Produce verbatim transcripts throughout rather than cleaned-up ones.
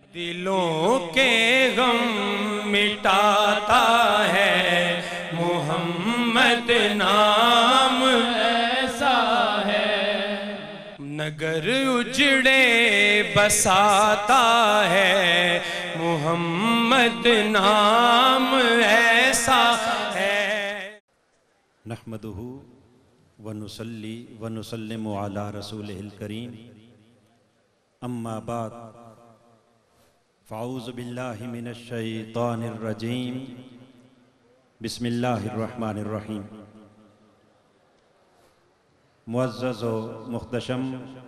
दिलों के गम मिटाता है मोहम्मद नाम ऐसा है। नगर उजड़े बसाता है मोहम्मद नाम ऐसा है। नहमदुहु व नुसल्ली व नुसल्लिमु अला रसूलिहिल करीम, अम्मा बाद, फ़ाऊज़ु बिल्लाहि मिनश शैतानिर रजीम, बिस्मिल्लाहिर रहमानिर रहीम। मुअज़्ज़ज़ व मुख्तशम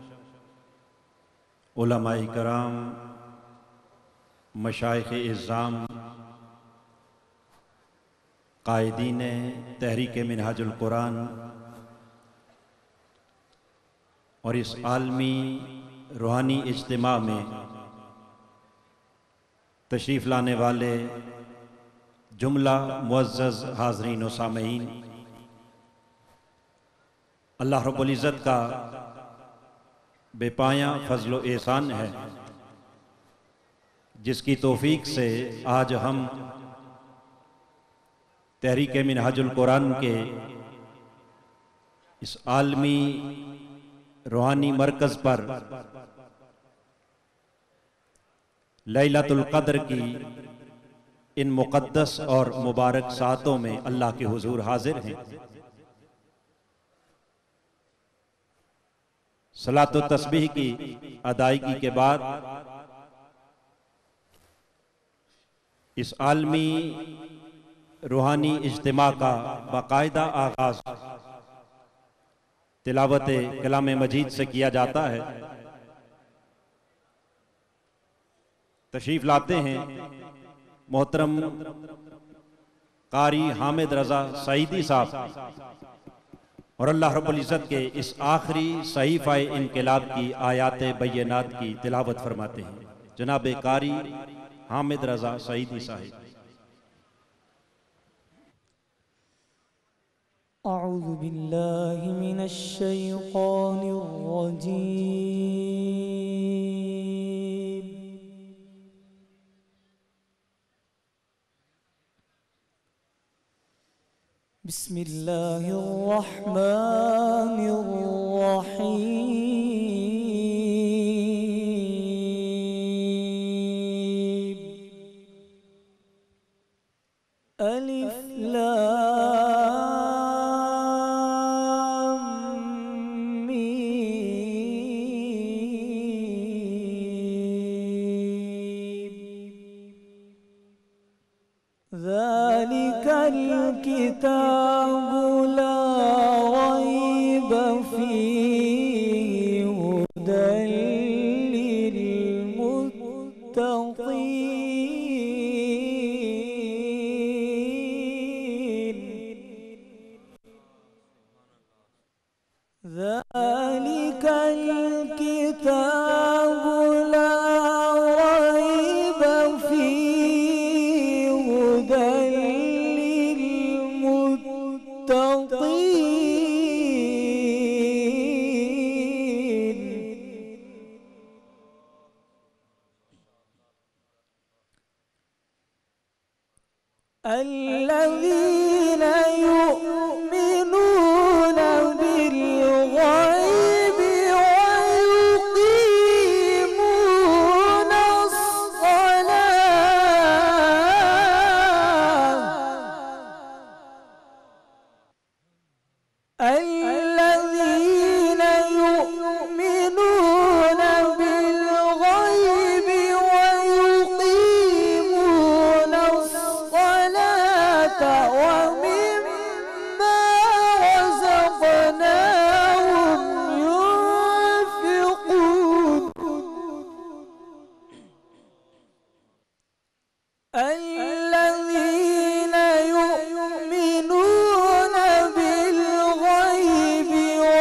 उलमाए कराम, मशाइख़ इज़्ज़ाम, कायदीन तहरीक मिनहाजुल कुरान और इस आलमी रूहानी इज्तिमा में तशरीफ़ लाने वाले जुमला मुअज़्ज़ज़ हाज़रीन व सामईन, अल्लाह रब्बुल इज़्ज़त का बेपाया फ़ज़्ल व एहसान है जिसकी तौफ़ीक़ से आज हम तहरीक मिनहाजुल कुरान के इस आलमी रूहानी मरकज़ पर लैलतुल क़द्र की इन मुक़द्दस और मुबारक सातों में अल्लाह के हुज़ूर हाजिर हैं। सलात व तस्बीह की अदायगी के बाद इस आलमी रूहानी इज्तिमा का बाकायदा आगाज तिलावत कलाम मजीद से किया जाता है। तशरीफ लाते हैं मोहतरम कारी हामिद रजा सईदी साहब और अल्लाह रब्बुल इज़्ज़त के इस आखिरी सहीफ़ाए इनक़िलाब की आयात बय्यनात की तिलावत फरमाते हैं जनाब कारी हामिद रजा सईदी साहब। अऊज़ु बिल्लाहि मिनश शैतानिर रजीम। बिस्मिल्लाहिर रहमानिर रहीम। अलिफ लाम मीम। ज़ालिकल किताबु ला रैब फ़ीहि हुदल लिल मुत्तक़ीन। ज़ालिकल किताबु ला रैब फ़ीहि हुदल लिल मुत्तक़ीन। الذين يؤمنون بالغيب ويقيمون الصلاة الذين يؤمنون بالغيب ويقيمون الصلاة ومما رزقناهم ينفقون الذين يؤمنون بالغيب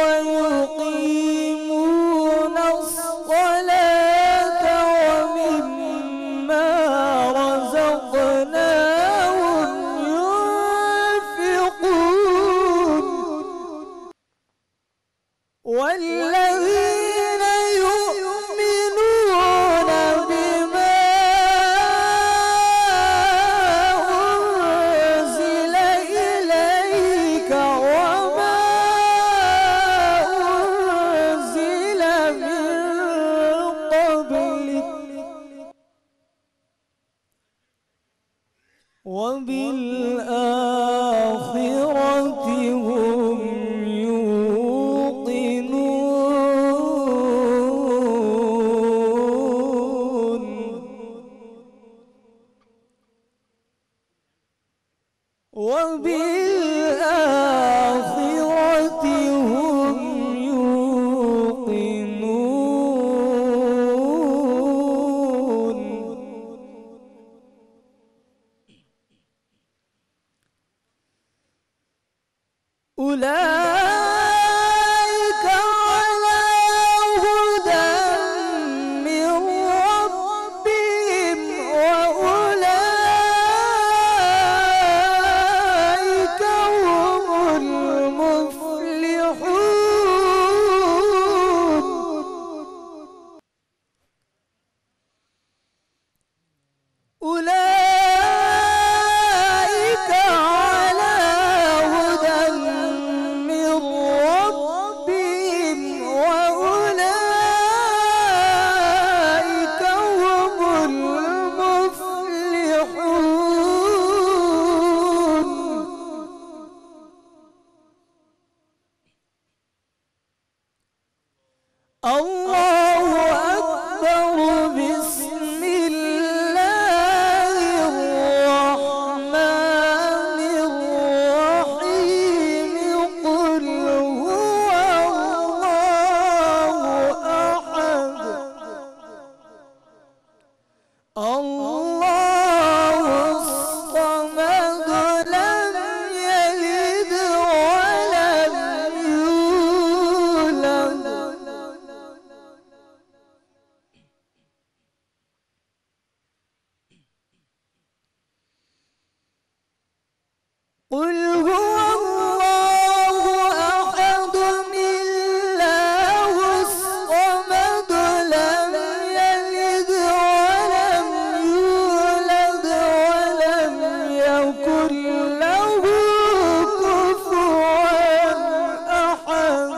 ويقيمون الصلاة ومما رزقناهم ينفقون والذين يؤمنون بما وبالآخرة هم يوقنون وبالآخرة هم يوقنون أولئك على هدى من ربهم وأولئك هم المفلحون أولئك على هدى من ربهم وأولئك هم المفلحون الله أكبر بسم الله الرحمن الرحيم قل هو الله أحد الله الصمد لم يلد ولم يولد قل هو الله أحد الله الصمد لم يلد ولم يولد ولم يكن له كفوا أحد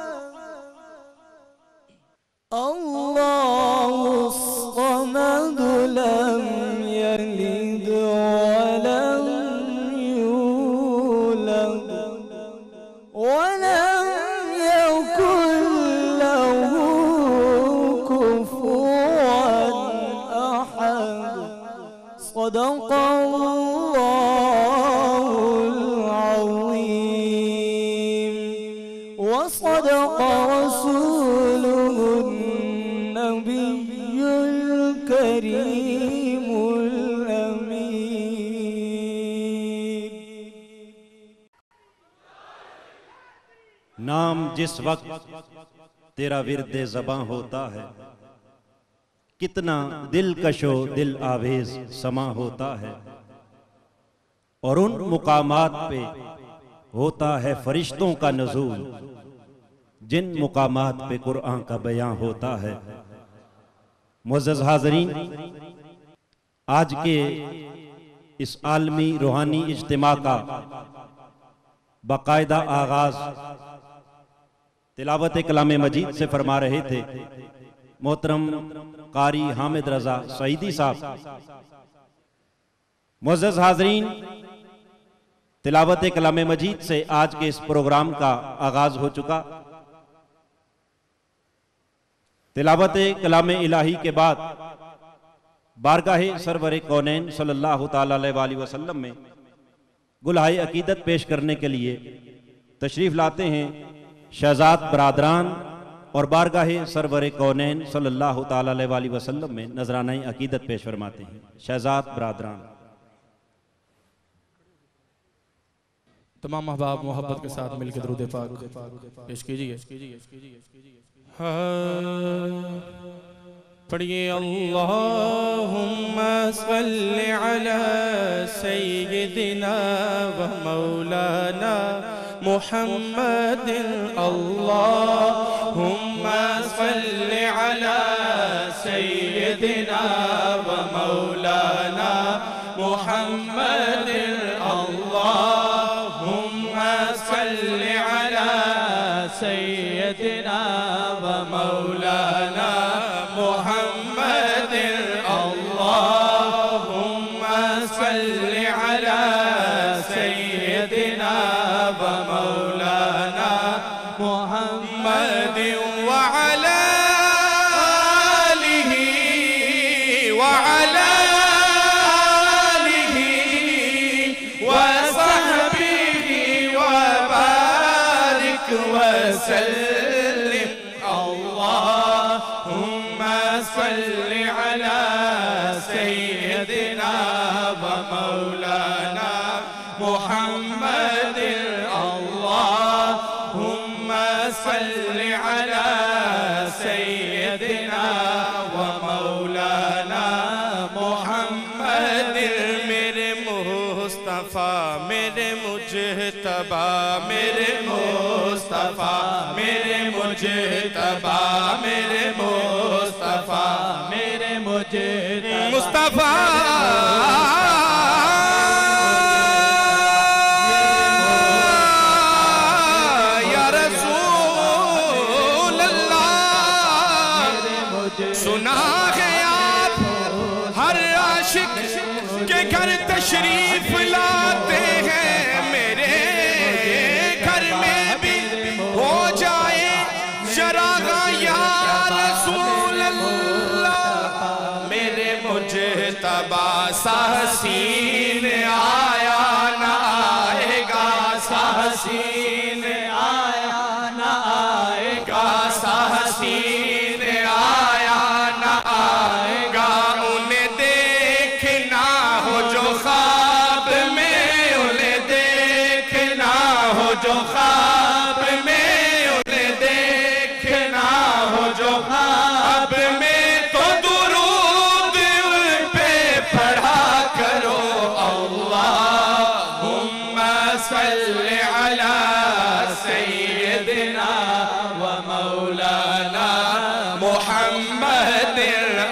الله الصمد لم يلد ولم يولد ولم يكن له كفوا أحد صدق الله العظيم وصدق رسوله النبي الكريم الأمين नाम जिस वक्त तेरा विरदे ज़बां होता है, कितना दिलकशो दिल आवेज समा होता है, और उन मुकामात पे होता है फरिश्तों का नुज़ूल जिन मुकामात पे कुरान का बयां होता है। मुअज़्ज़ज़ हाज़रीन, आज के इस आलमी रूहानी इज्तिमा का बाकायदा आगाज तिलावत कलाम मजीद से फरमा रहे थे मोहतरम कारी हामिद रजा सईदी साहब। मुअज़्ज़ज़ हाज़रीन, तिलावत कलाम मजीद से आज के इस प्रोग्राम का आगाज हो चुका। तिलावत कलाम इलाही के बाद बारगाहे सरवर कौनैन सल्लल्लाहु ताला अलैहि वसल्लम में गुलहाए अकीदत पेश करने के लिए तशरीफ लाते हैं शहजाद बरादरान और बारगाहे सरवर कौनैन सल्लल्लाहु ताला अलैहि वसल्लम में नजराना अकीदत पेश फरमाते हैं शहजाद बरादरान। तमाम अहबाब मोहब्बत के साथ मिलकर दुरूद पाक पेश कीजिए। पढ़िए अल्लाहुम्मा सल्लि अला सय्यिदिना व मौलाना मुहम्मदिन। अल्लाहुम्मा सल्लि अला सय्यिदिना व मौलाना मुहम्मदिन। अल्लाहुम्मा सल्लि अला सय्यिदिना व मौलाना मुहम्मदिन। अल्लाहुम्मा सल्लि सैयदना व मौलाना मुहम्मद अल्लाहुम्मा सल्लि अला सैयदना व मौलाना मुहम्मद। मेरे मुस्तफा मेरे मुजतबा मेरे मुस्तफा मेरे मुजतबा मेरे मुस्तफा मेरे मुजतबा मुस्तफा या रसूल अल्लाह। सुना है आप हर आशिक के घर तशरीफ लाते हैं, मेरे घर में भी हो जाए जरा या रसूल अल्लाह। मेरे मुजतबा सा हसीन आया ना आएगा, सा हसीन आया ना आएगा, सा हसीन आया ना आएगा। उन्हें देखना हो जो ख्वाब में, उन्हें देखना हो जो ख्वाब में, उन्हें देखना हो जो ख्वाब में, तो दुरूद उन पे पढ़ा करो। अल्लाहुम्मा सल्लि अला सैयदना व मौलाना मुहम्मद।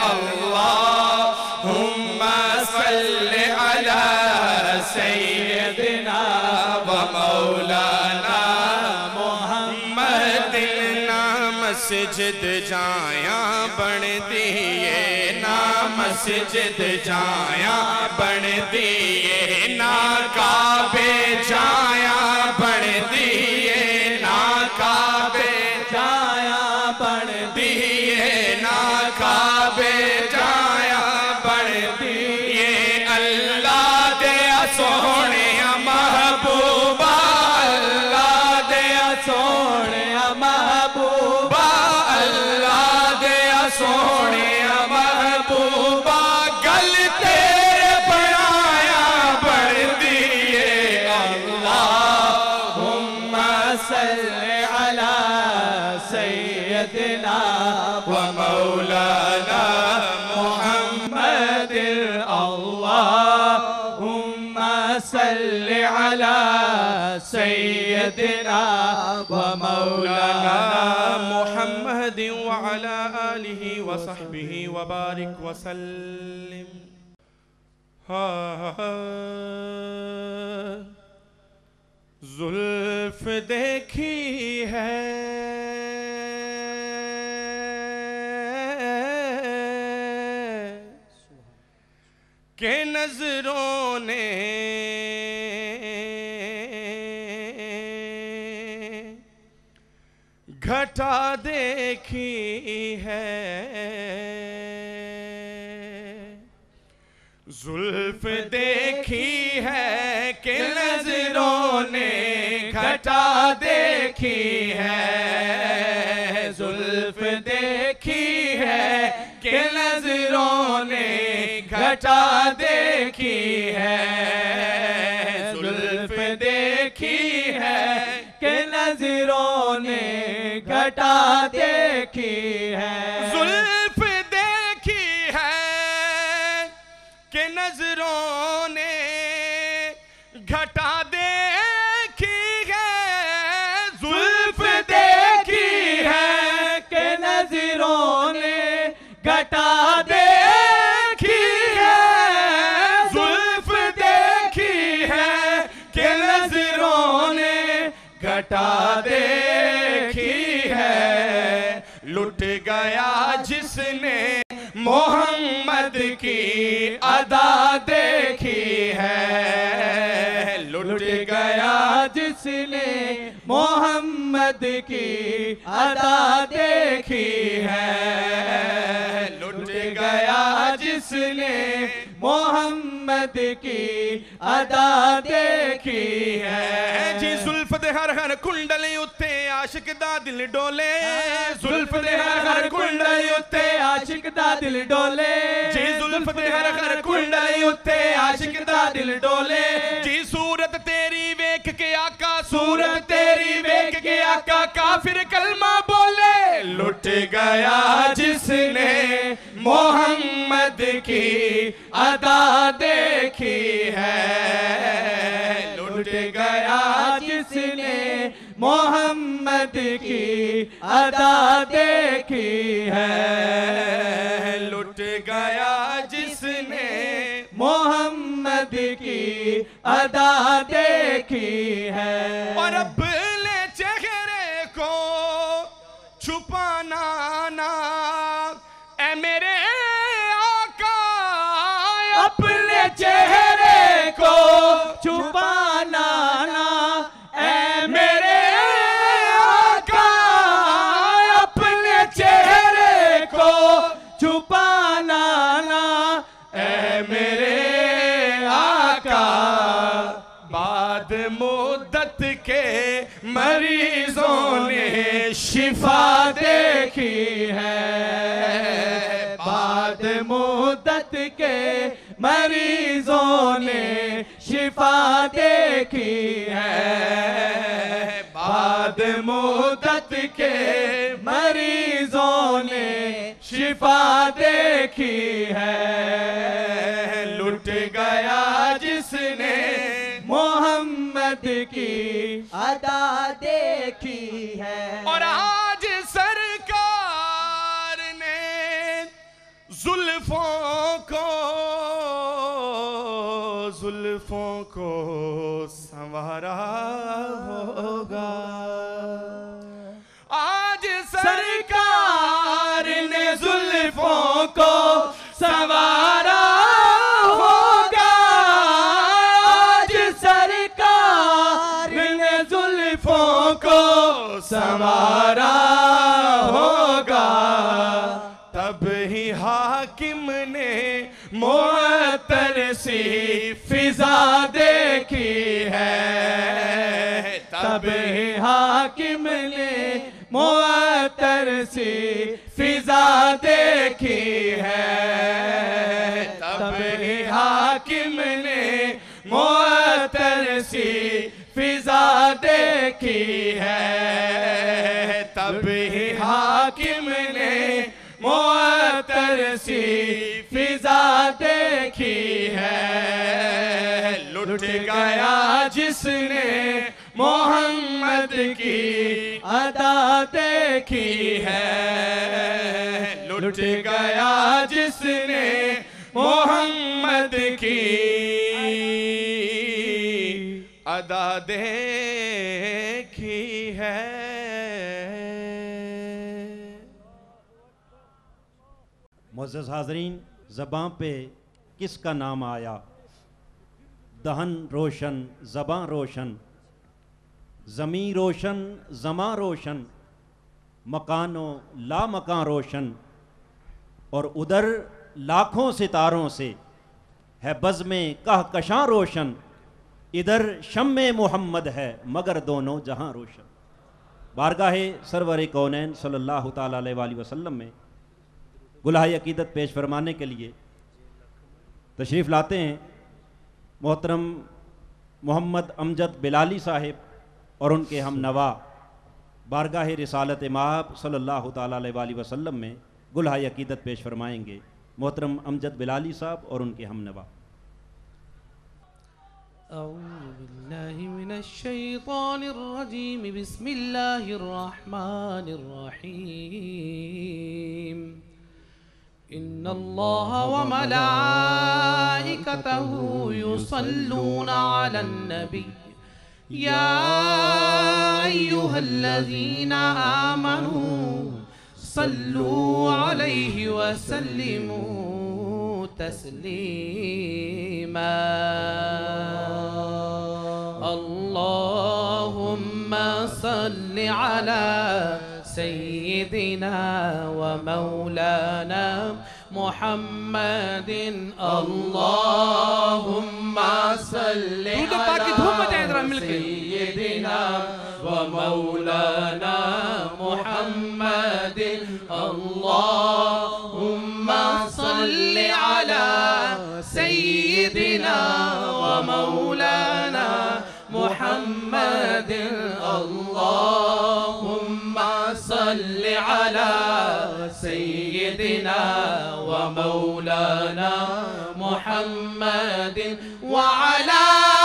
अल्लाहुम्मा सल्लि अला सैयदना व मौलाना मुहम्मद। ना मस्जिद जाया बन दिए, ना मस्जिद जाया बन दिए, ना काबे जाया बन दिए, ना काबे जाया बन दिए, ना काबे जाया बन दिए। अल्लाह दे सोने महबूबा, अल्लाह दे सोने महबूबा, अल्लाह दे सोने महबूबा। गल तेरे बनाया बन दिए। अल्लाहुम्मा सल्लि अला सैयदना व मौलाना मुहम्मद। अल्लाहुम्मा सल्लि अला सैयदना व मौलाना मुहम्मद व अला आलिहि व सहबिहि व बारिक व सल्लिम। जुल्फ देखी है के नजरों ने, घटा देखी है। जुल्फ देखी है कि नजरों ने घटा देखी है। जुल्फ देखी है कि नजरों ने घटा देखी है। जुल्फ देखी है कि नजरों ने घटा देखी है। जुल्फ देखी है कि नजरों ने घटा देखी है। जुल्फ देखी है कि नजरों ने घटा देखी है। जुल्फ देखी है कि नजरों ने घटा देखी है। लुट गया जिसने मोहम्मद की अदा देखी है। लुट गया जिसने मोहम्मद की अदा देखी है। लुट गया जिसने मोहम्मद की अदा देखी है। जी जुल्फ दे हर हर कुंडल उत्ते आशिक दा दिल डोले। जुल्फ दे हर हर कुंडल उत्ते आशिक दा दिल डोले। जी जुल्फ दे हर हर कुंडल उत्ते आशिक दा दिल डोले जी सूरत तेरी वेख के आका सूरत तेरी वेख के आका काफिर कलमा बोले लुट गया जिसने मोहम्मद की अदा देखी है लुट गया जिसने मोहम्मद की अदा देखी है लुट गया जिसने मोहम्मद की अदा देखी है और अपने चेहरे को छुपाना ना ए मेरे आका अपने चेहरे को छुपाना ना ए मेरे आका अपने चेहरे को छुपाना ना ए मेरे आका बाद मुद्दत के मरीजों ने शिफा देखी है बाद मुद्दत के मरीजों ने शिफा देखी है बाद मुद्दत के मरीजों ने शिफा देखी है लुट गया जिसने मोहम्मद की अदा देखी है और आज सरकार ने जुल्फों को जुल्फों को संवारा होगा आज सरकार ने जुल्फों को संवारा होगा आज सरकार ने जुल्फों को संवारा होगा तब ही हाकिम ने मुअत्तर सी फिजा देखी है तब ही हाकिम ने मुअत्तर सी फिजा देखी है तब ही हाकिम ने मुअत्तर सी फिजा देखी है तब ही हाकिम ने मुअत्तर सी फिजा देखी है लुट गया जिसने मोहम्मद की अदा देखी है लुट गया जिसने मोहम्मद की अदा देखी है मुअज़्ज़ज़ हाज़रीन ज़बां पे किसका नाम आया दहन रोशन ज़बां रोशन ज़मी रोशन ज़मां रोशन मकानो ला मकान रोशन और उधर लाखों सितारों से है बज़्मे कहकशां रोशन इधर शम्मे मोहम्मद है मगर दोनों जहां रोशन बारगाहे सरवर कौनैन सल्लल्लाहु ताला अलैहि वसल्लम में गुलाह अकीदत पेश फरमाने के लिए तशरीफ़ लाते हैं मोहतरम मोहम्मद अमजद बिलाली साहिब और उनके हम नवा बारगाह रिसालत माब सल्लल्लाहु ताला अलैहि वसल्लम में गुलाह अकीदत पेश फरमाएंगे मोहतरम अमजद बिलाली साहब और उनके हम नवा अऊज़ु बिल्लाहि मिनश शैतानिर रजीम बिस्मिल्लाहिर रहमानिर रहीम इन्नल्लाह व मलाइकतहु युसल्लूना अलन नबी या अय्युहल्लज़ीना आमनू सल्लू अलैहि व सल्लिमू तस्लीमा अल्लाहुम्मा सल्लि अला सय्यिदिना व मौलाना मुहम्मदिन अल्लाहुम्मा सल्लि अला सय्यिदिना व मौलाना मुहम्मदिन अल्लाहुम्मा सल्लि अला अला सय्यदिना व मौलाना मुहम्मदिन व अला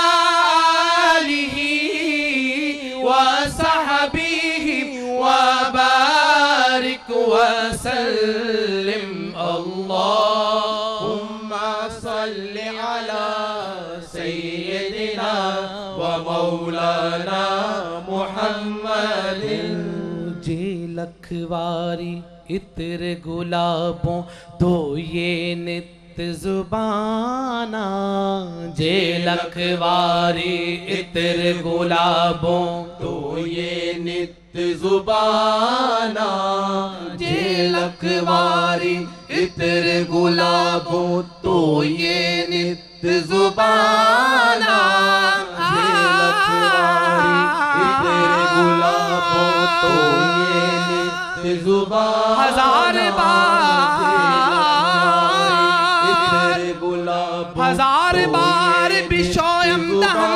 आलिहि व सहबिहि व बारिक व सल्लिम। अल्लाहुम्मा सल्लि अला सय्यदिना व मौलाना मुहम्मदिन। जे लखवारी इत्र गुलाबों दो ये नित जुबाना, जे लखवारी इत्र गुलाबों दो ये नित जुबाना, जे लखवारी इत्र गुलाबों तो ये नित जुबाना, जे लखवारी इत्र गुलाबों तो ये नित जुबाना। हजार बार इत्र गुलाबों हजार बार बिशोयम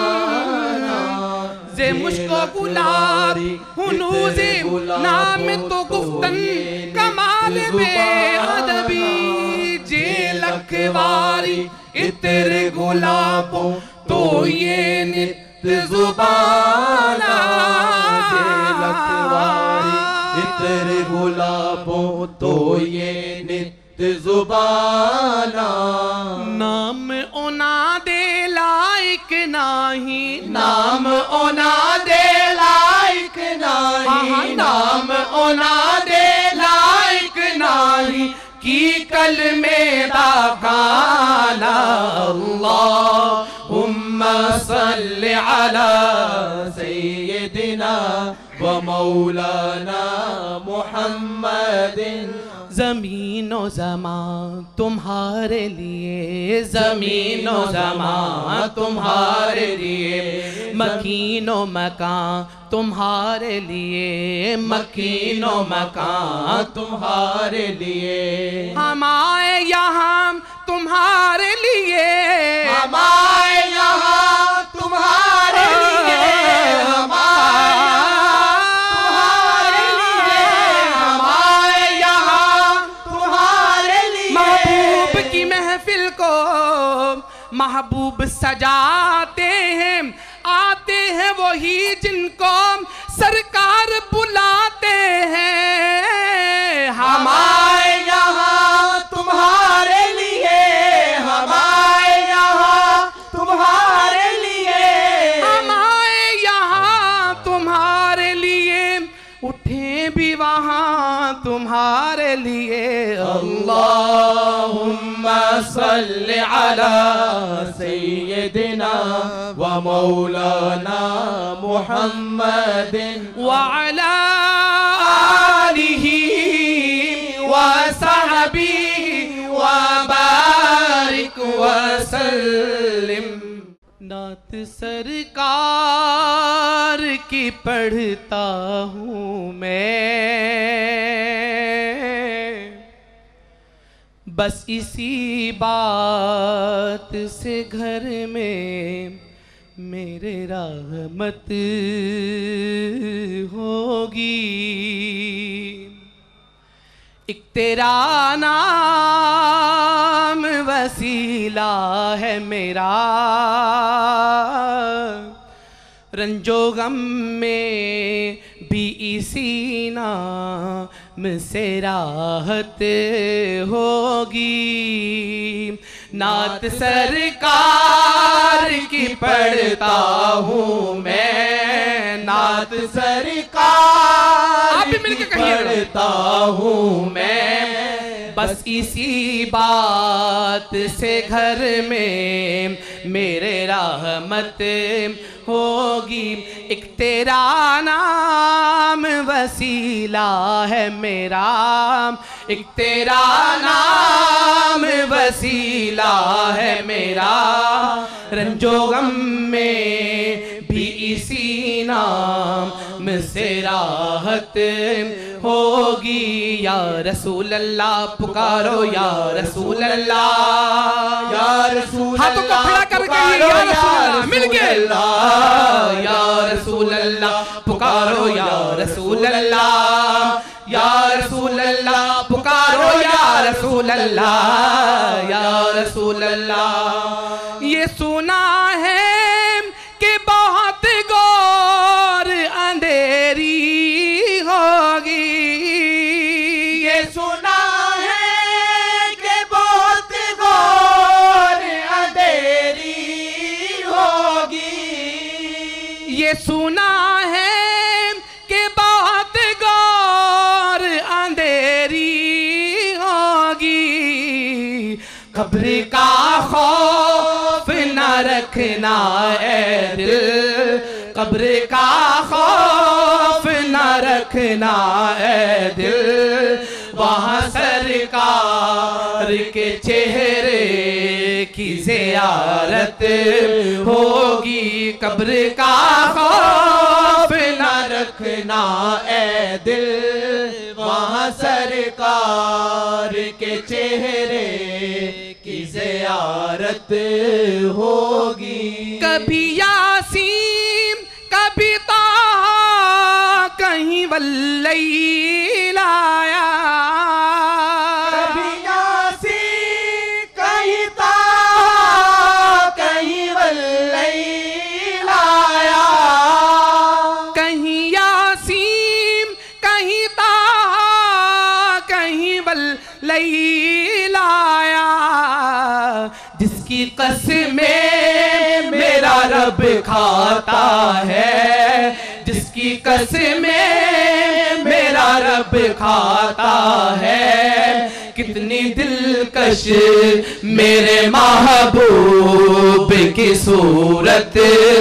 जे मुश्को गुलाबी हुनूज़े नाम तो गुफ्तन कमाल बेअदबी, जे लखवारी इत्र गुलाबों तो ये नित जुबाना, जे लखवारी इत्र गुलाबों तो ये नित जुबाना। नाम ओना दे लायक नाही, नाम ओना दे लायक नाही, नाम ओना दे लायक नाही की कल में दाकाना। अल्लाहुम्मा सल्लि अला सय्यदिना व मौलाना मुहम्मदिन। ज़मीनो ज़मान तुम्हारे लिए, ज़मीनो ज़मान तुम्हारे लिए, मकीनो मकान तुम्हारे लिए, मकीनो मकान तुम्हारे लिए। हम आए यहाँ तुम्हारे लिए, हम आए यहाँ तुम्हारे लिए, हम महबूब सजाते हैं, आते हैं वही जिनको सरकार बुलाते हैं। हम आए यहाँ तुम्हारे लिए, हम आए यहाँ तुम्हारे लिए, हम आए यहाँ तुम्हारे लिए, उठे भी वहाँ तुम्हारे लिए। अल्लाहुम्मा सल्लि अला सय्यदिना व मौलाना मुहम्मदिन व अला आलिहि व सहबिहि व बारिक व सल्लिम। नात सरकार की पढ़ता हूँ मैं, बस इसी बात से घर में मेरे रहमत होगी। एक तेरा नाम वसीला है मेरा, रंजो गम में भी इसी नाम से राहत होगी। नात सरकार की पढ़ता हूँ मैं, नात सरकार की पढ़ता हूँ मैं, बस इसी बात से घर में मेरे रहमत होगी। एक तेरा नाम वसीला है मेरा, एक तेरा नाम वसीला है मेरा, रंजो गम में भी इसी नाम से राहत होगी। या रसूल अल्लाह पुकारो, या रसूल अल्लाह, या रसूल अल्लाह पुकारो, या रसूल अल्लाह, या रसूल अल्लाह पुकारो, या रसूल अल्लाह, या रसूल अल्लाह या रसूल अल्लाह। ये सुना है कि बहुत घोर अंधेरी होगी, ये सुना है कि बहुत घोर अंधेरी होगी, ये सुना है कि बहुत घोर अंधेरी होगी। कब्र का खौफ न रखना ए दिल, कब्र का खौफ न रखना ए दिल, वहाँ सरकार के चेहरे की ज़ियारत होगी। कब्र का खौफ न रखना ए दिल, वहाँ सरकार के चेहरे की ज़ियारत होगी। कभी यासीन कभी ताहा कहीं वल्लैल आया, कभी यासीन कहीं ताहा कहीं वल्लैल आया, कहीं यासीन कहीं ताहा कहीं वल्लैल आया। जिसकी कसमें मेरा रब खाता है, जिसकी कसमें मेरा रब खाता है। कितनी दिलकश मेरे महबूब की सूरत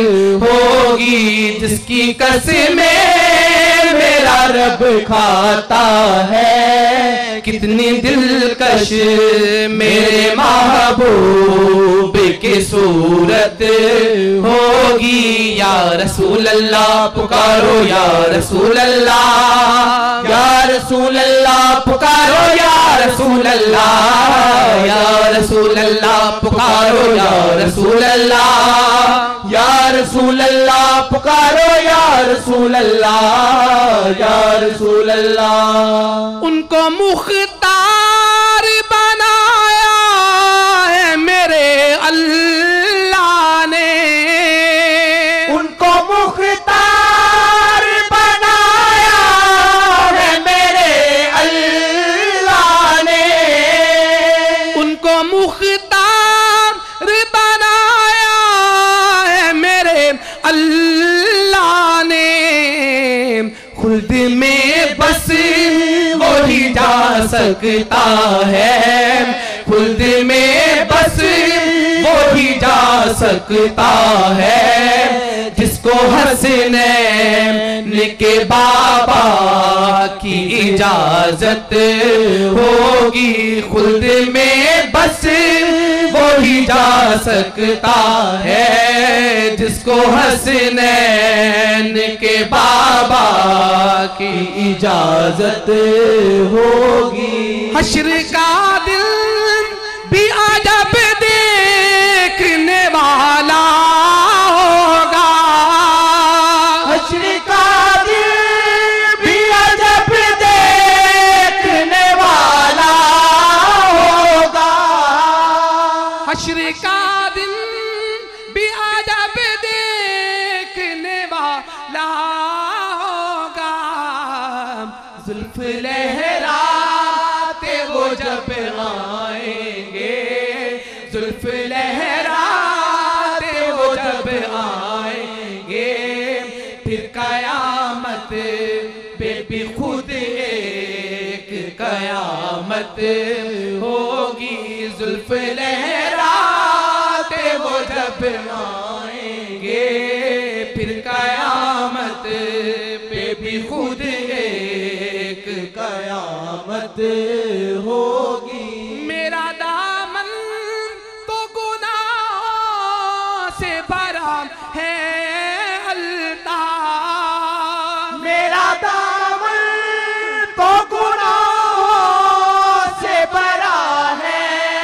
होगी, जिसकी कसमें मेरा रब खाता है। कितनी दिलकश मेरे महबूब की सूरत होगी। या रसूल अल्लाह पुकारो या रसूल अल्लाह, या रसूल अल्लाह पुकारो या रसूल अल्लाह, या रसूल अल्लाह पुकारो या रसूल अल्लाह, या रसूल अल्लाह पुकारो या रसूल अल्लाह, या रसूल अल्लाह। उनको मुख्तार बनाया है मेरे अल्लाह ने, उनको मुख्तार बनाया है मेरे अल्लाह ने, उनको मुख्तार बनाया है मेरे अल्लाह ने। खुल्द में बस वही जा सकता है, खुल्द में बस वही जा सकता है। जिसको हसनैन के बाबा की इजाजत होगी, खुल्द में बस वही जा सकता है। जिसको हसनैन के बाबा की इजाजत होगी। हश्र का दिल भी अजब देखने वाला होगा, हश्र का दिल भी अजब देखने वाला होगा, हश्र का दिन भी अजब देखने वाला होगा। जुल्फ लहराते वो जब आएंगे, जुल्फ लहराते वो जब आएंगे, फिर कयामत पे भी खुद एक कयामत होगी। जुल्फ लहराते वो जब आएंगे, फिर कयामत पे भी खुद एक कयामत होगी। मेरा दामन तो गुनाहों से भरा है अल्ताफ, मेरा दामन तो गुनाहों से भरा है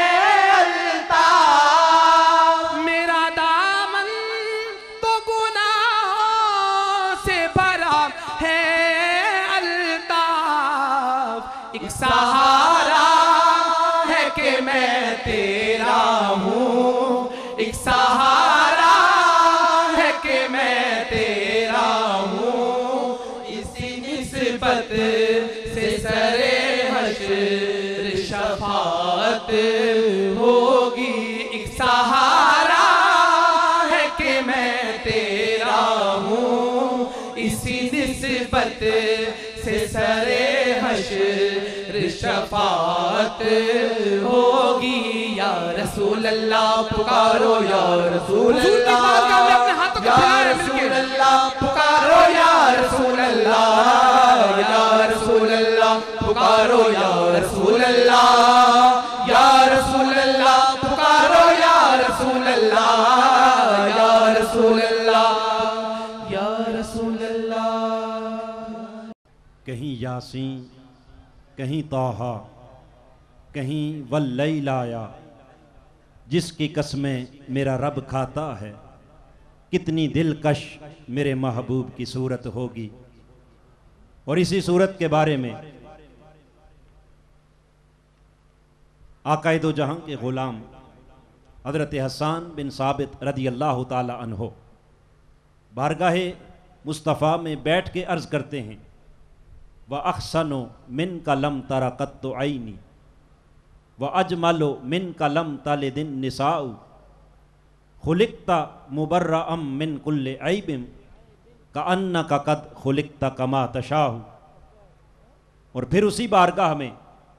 अल्ताफ, मेरा दामन तो गुनाहों से भरा है अल्ताफ। एक सहारा तेरा हूँ, एक सहारा है कि मैं तेरा हूँ, इसी निस्बत से सरे हश्र शफाअत होगी। एक सहारा है कि मैं तेरा हूँ, इसी निस्बत से सरे हश्र शफाअत होगी। या रसूल अल्लाह पुकारो, या रसूल अल्लाह, या रसूल अल्लाह पुकारो, या रसूल अल्लाह, या रसूल अल्लाह पुकारो, या रसूल अल्लाह, या रसूल अल्लाह पुकारो, या रसूल अल्लाह, या रसूल अल्लाह, या रसूल अल्लाह। कहीं यासीन, कहीं तौहा, कहीं वल्लैल आया, जिसकी कसमें मेरा रब खाता है, कितनी दिलकश मेरे महबूब की सूरत होगी। और इसी सूरत के बारे में आकाए दो जहां के गुलाम हजरत हसन बिन साबित रदी अल्लाह ताला अन्हो बारगाहे मुस्तफ़ा में बैठ के अर्ज़ करते हैं, व अहसनो मिन का लम तरा कत्तो आईनी, व अजमलो मिन का लम तालिदिन निसाउ, खुलिकता मुबर्रअम मिन कुल्ले ऐबिम का अन्ना का कद खुलिकता कमा तशाहु। और फिर उसी बारगाह में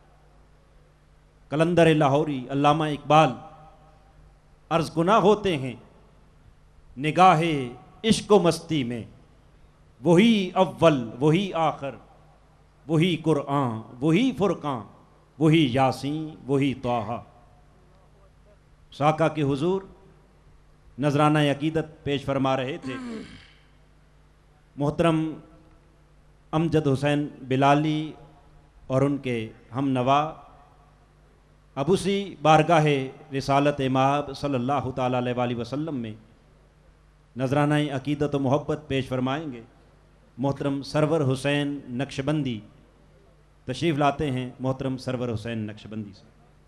कलंदर लाहौरी अल्लामा इकबाल अर्ज़ गुना होते हैं, निगाहे इश्क व मस्ती में वही अव्वल वही आखिर, वही कुरआन वही फुरकान, वही यासीन वही तौहा। साका के हुजूर नजराना अकीदत पेश फरमा रहे थे। मोहतरम अमजद हुसैन बिलाली और उनके हम नवा अब उसी बारगाह रिसालत माब सल्लल्लाहु ताला अलैहि वसल्लम में नजराना अकीदत व मोहब्बत पेश फरमाएंगे। मोहतरम सरवर हुसैन नक्शबंदी तशरीफ़ लाते हैं। मोहतरम सरवर हुसैन नक्शबंदी से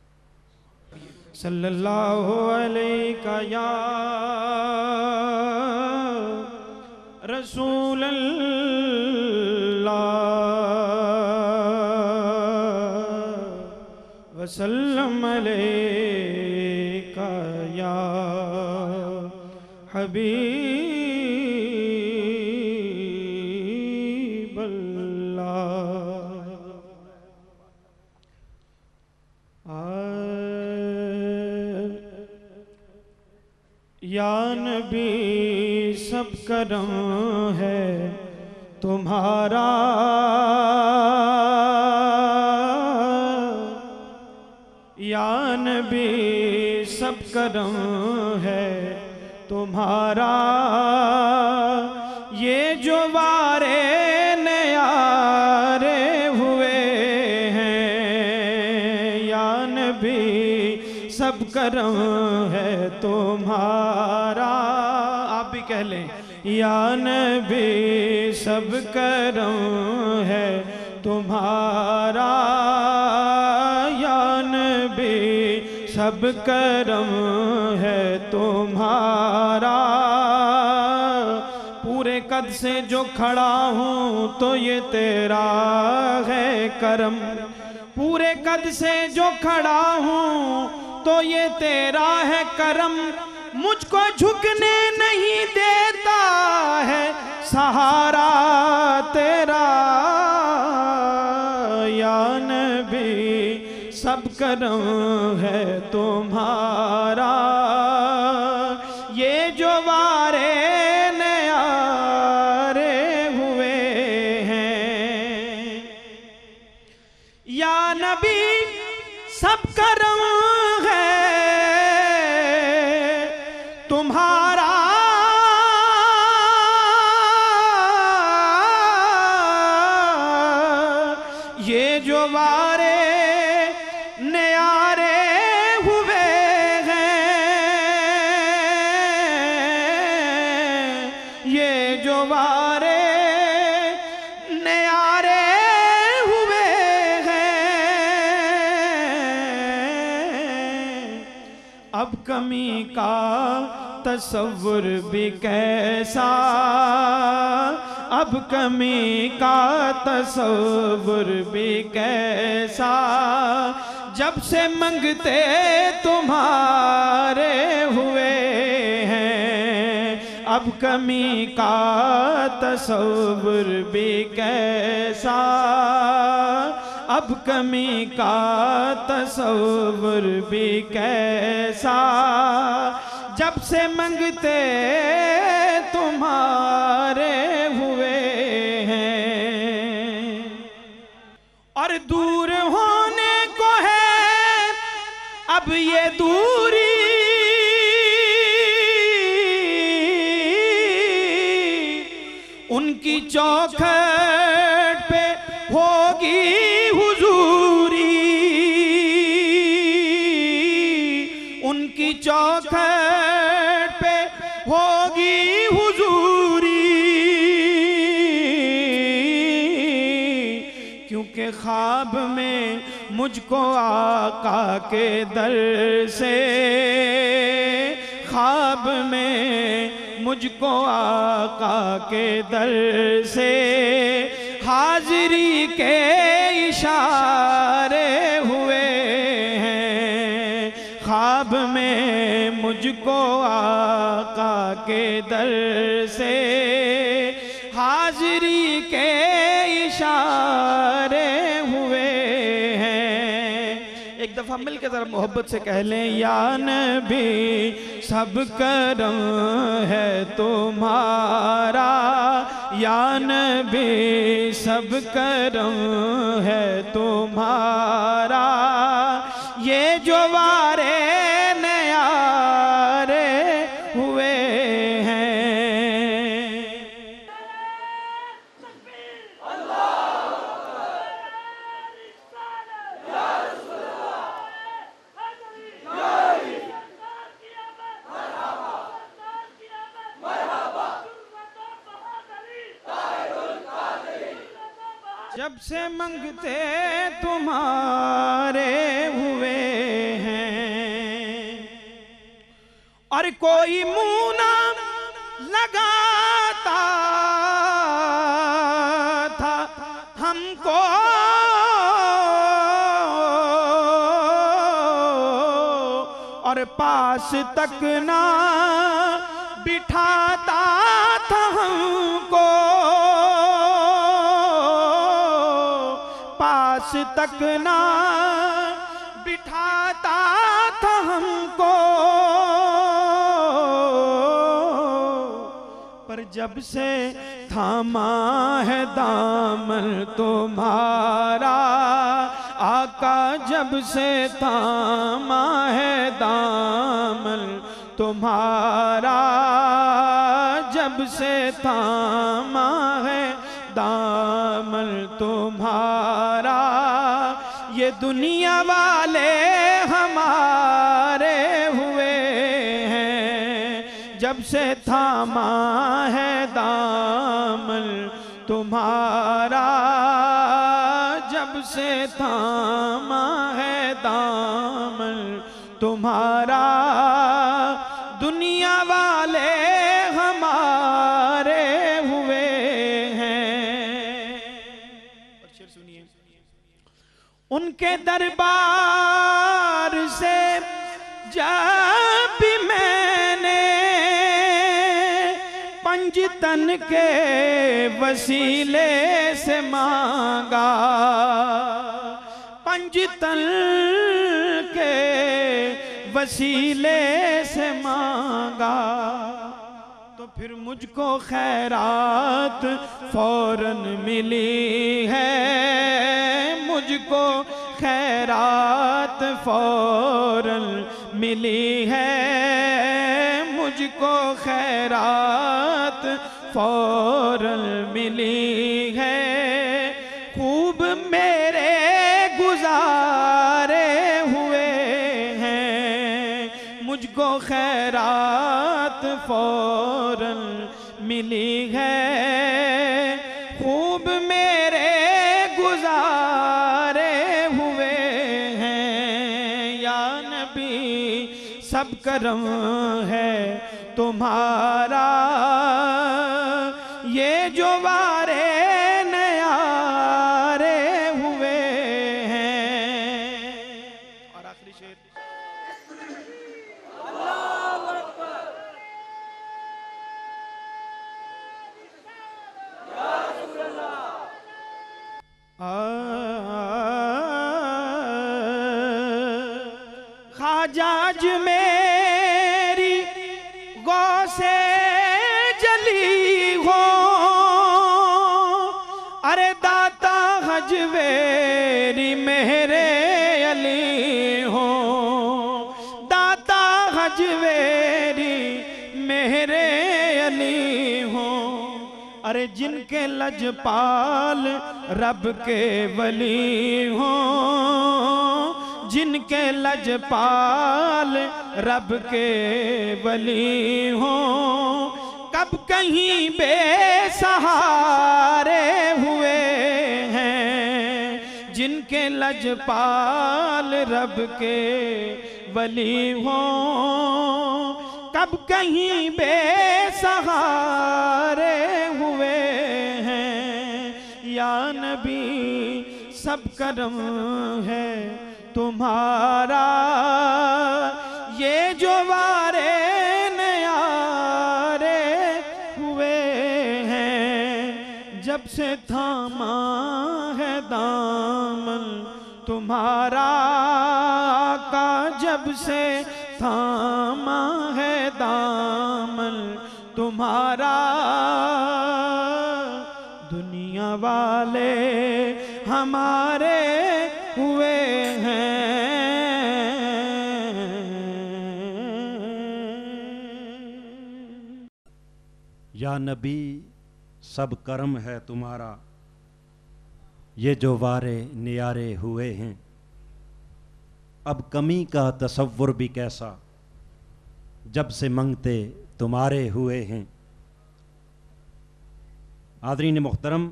सल्लल्लाहु अलैहि या रसूल अल्लाह वसल्लम अलैका या हबीब अल्लाह। या नबी सब करम है तुम्हारा, या नबी सब करम है तुम्हारा, ये जो वारे नयारे हुए हैं, या नबी सब करम है तुम्हारा। आप भी कह लें, या नबी सब करम है तुम्हारा, या नबी सब करम है तुम्हारा। पूरे कद से जो खड़ा हूँ तो ये तेरा है करम, पूरे कद से जो खड़ा हूँ तो ये तेरा है करम। मुझको झुकने नहीं देता है सहारा तेरा, या नबी सब करम है तुम्हारा, ये जो वारे नयारे हुए हैं, या नबी सब करम है तुम्हारा, ये जो वारे नयारे हुए हैं, ये जो वारे नयारे हुए हैं, कमी का तसव्वुर भी कैसा, अब कमी का तसव्वुर भी कैसा, जब से मंगते तुम्हारे हुए हैं, अब कमी का तसव्वुर भी कैसा, अब कमी का तसव्वुर भी कैसा, जब से मंगते तुम्हारे हुए हैं। और दूर होने को है अब ये दूरी, उनकी चौखट पे होगी हुजूरी, उनकी चौखट पे होगी हुजूरी, क्योंकि ख्वाब में मुझको आका के दर से, ख्वाब में मुझको आका के दर से हाजिरी के इशारे हुए हैं, ख्वाब में मुझको आका के दर से हाजिरी के इशारे हुए हैं। एक दफ़ा मिल के ज़रा मोहब्बत से कह लें, या नबी सब करम है तुम्हारा, या नबी सब करम है तुम्हारा, ये जो वारे नयारे हुए हैं। जब से मंगते तुम्हारे हुए हैं, और कोई मुँह ना लगाता था हमको, और पास तक ना बिठाता था हमको, पास तक ना बिठाता था हमको, पर जब से थामा है दामन तुम्हारा, आका जब से थामा है दामन तुम्हारा, जब से थामा है दामन तुम्हारा, ये दुनिया वाले हमारे हुए हैं, जब से थामा है दामन तुम्हारा, जब से थामा है दामन तुम्हारा, दुनिया वाले हमारे हुए हैं। और शेर सुनिए, उनके दरबार से जब भी मैंने पंजतन के वसीले से मांगा, पंजतन के वसीले से मांगा, तो फिर मुझको खैरात फौरन मिली है, मुझको खैरात फौरन मिली है, मुझको खैरात फौरन मिली है, खूब मेरे गुजारे हुए हैं, मुझको खैरात फौरन मिली है, खूब मेरे गुजारे हुए हैं। या नबी सब सब करम है तुम्हारा, ये जो वारे नयारे हुए हैं। और आखिरी शेर, ख्वाजाज मेरी गौ से जली हो, अरे दाता हजवेरी मेरे अली हो, दाता हजवेरी मेरे अली हो। अरे जिनके लजपाल रब के वली हो, जिनके लजपाल रब के वली हो, कब कहीं बेसहारे हुए हैं। जिनके लजपाल रब के वली हो, कब कहीं बेसहारे हुए हैं। या नबी सब करम है तुम्हारा, ये जो वारे नयारे हुए हैं। जब से थामा है दामन तुम्हारा का, जब से थामा है दामन तुम्हारा, दुनिया वाले हमारे हुए हैं। या नबी सब करम है तुम्हारा, ये जो वारे नियारे हुए हैं। अब कमी का तसव्वुर भी कैसा, जब से मंगते तुम्हारे हुए हैं। आदरीन मुहतरम,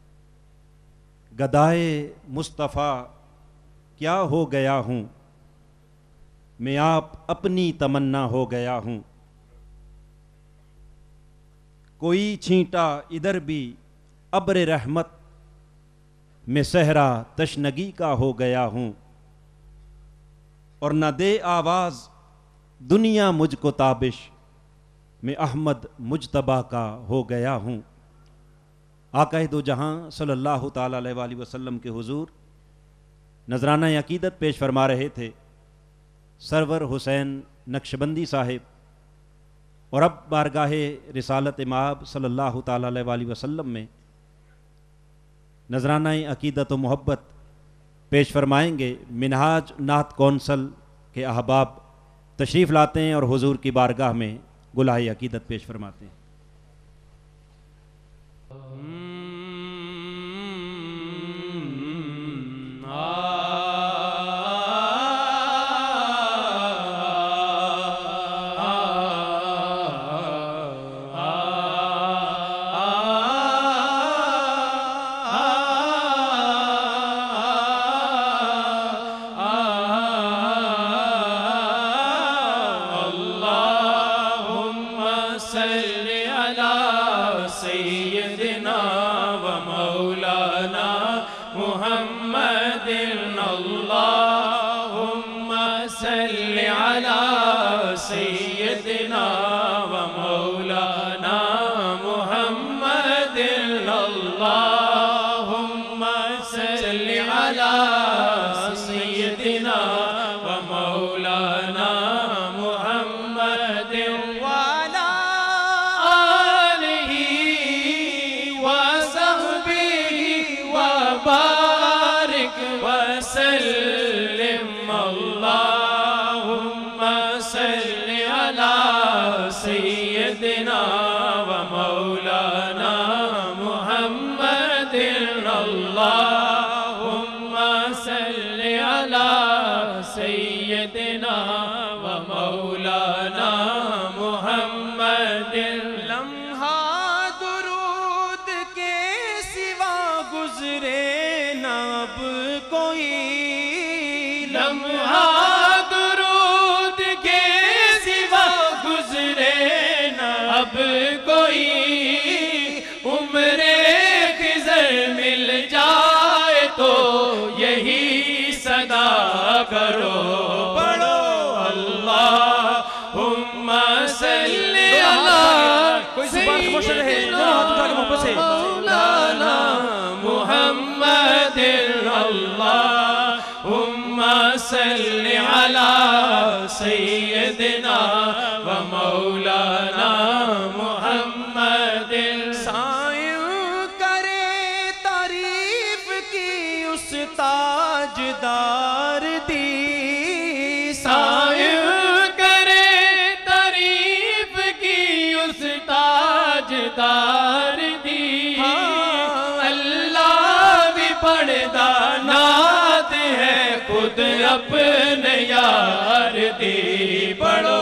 गदाए मुस्तफ़ा क्या हो गया हूँ, मैं आप अपनी तमन्ना हो गया हूँ। कोई छींटा इधर भी अब्र रहमत में सहरा तशनगी का हो गया हूँ। और न दे आवाज़ दुनिया मुझको ताबिश, मैं अहमद मुजतबा का हो गया हूँ। आका दो जहां सल्लल्लाहु ताला अलैहि वसल्लम के हुजूर नजराना अकीदत पेश फरमा रहे थे सरवर हुसैन नक्शबंदी साहिब, और अब बारगाहे रिसालत माब सल्लल्लाहु ताला अलैहि वसल्लम में नजराना अकीदत व मोहब्बत पेश फरमाएंगे। मिनहाज नात कौंसल के अहबाब तशरीफ़ लाते हैं और हुजूर की बारगाह में गुलाही अकीदत पेश फरमाते हैं। सैयदना व मौलाना अब कोई उम्रे खिज़र मिल जाए तो यही सदा करो, पढ़ो अल्लाहुम्मा सल्ली अला मौलाना मुहम्मदिन, अल्लाहुम्मा सल्ली अला सय्यदिना व मौलाना मुहम्मदिन। साइं करे तारीफ की उस ताजदार दी, साइं करे तारीफ की उस ताजदार दी, अल्लाह भी पढ़दा नात है खुद अपने यार दी, पढ़ो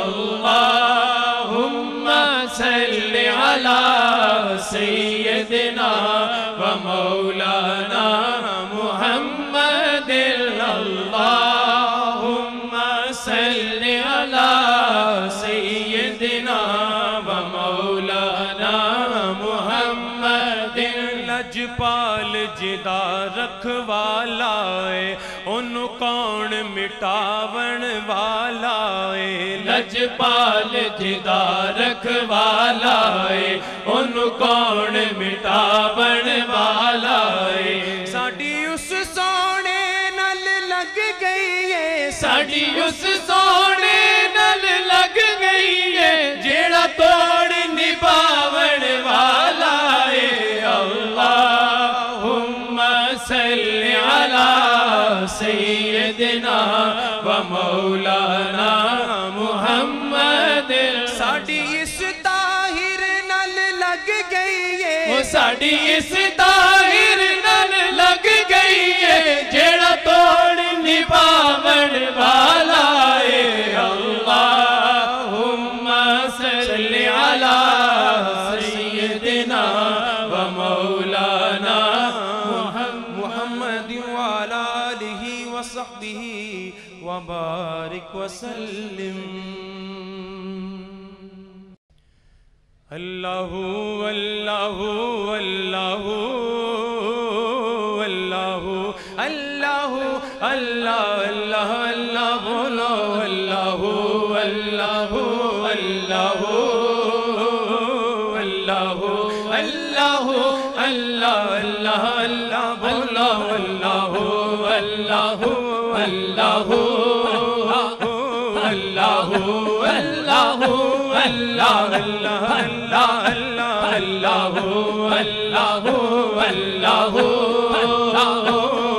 अल्लाहुम्मा सल्ली अला सय्यदिना व मौलाना मुहम्मदिन, अल्लाहुम्मा सल्ली अला सय्यदिना व मौलाना मुहम्मदिन। लजपाल जिदा रखवाला है ओनु कौन मिटावन वाला है, लजपाल जिदा रखवाला है ओनु कौन मिटावन वाला है। साडी उस सोने नल लग गई है, साड़ी उस सोने नल लग गई है जेड़ा तोड़ निभावन वाला है, अल्लाहुम्मा सल्ली अला सय्यदिना व मौलाना मुहम्मदिन। साडी इस ताहिर नल लग गई है, वो साड़ी इस ताहिर नल लग गई है जेड़ा तोड़ निभावन वाला है, अल्लाहुम्मा सल्ली अला सय्यदिना व मौलाना मुहम्मद व अला आलिहि व सहबिहि व बारिक व सल्लिम। अल्लाहु अल्लाहु अल्लाहु अल्लाहु अल्लाहु अल्लाह अल्लाह अल्लाह बोलो अल्लाहु अल्लाहु अल्लाहु अल्लाहु अल्लाहु अल्लाह अल्लाह अल्लाह बोलो अल्लाहु अल्लाहु अल्लाहु अल्लाहु अल्लाहु अल्लाह अल्लाह अल्लाह अल्लाह अल्लाहु अल्लाहु अल्लाहु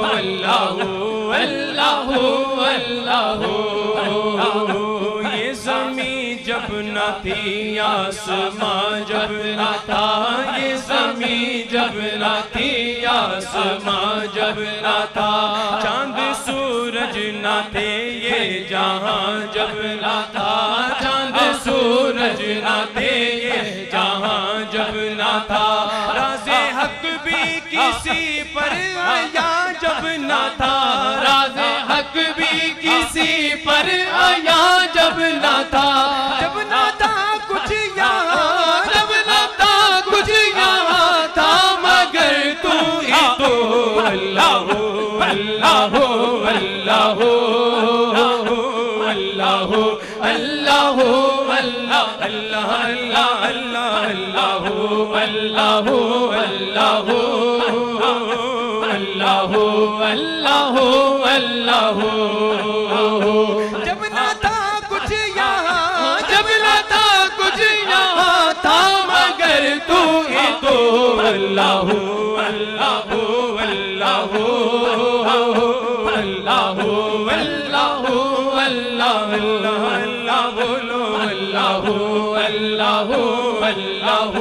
अल्लाहु अल्लाहु अल्लाहु। ये ज़मीं जब न थी आसमां जब न था, ये ज़मीं जब न थी आसमां जब न था, चांद सूरज न थे ये जहां जब न था, चांद सूरज न थे ये जहां जब न था, राज़े हक भी किसी पर आया जब न था, राज़े हक भी किसी पर आया जब न था, जब न था कुछ यहाँ जब न था कुछ यहाँ था मगर तू ही तो अल्लाह अल्लाह अल्लाह अल्लाह अल्लाह अल्लाह अल्लाह अल्लाह अल्लाह अल्लाह अल्लाह अल्लाह अल्लाह अल्लाह। जब न था कुछ यहाँ जब न था कुछ यहाँ था मगर तू ही तो अल्लाह अल्लाह अल्लाह अल्लाह अल्लाह अल्लाह अल्लाह अल्लाह बोलो अल्लाह अल्लाह अल्लाह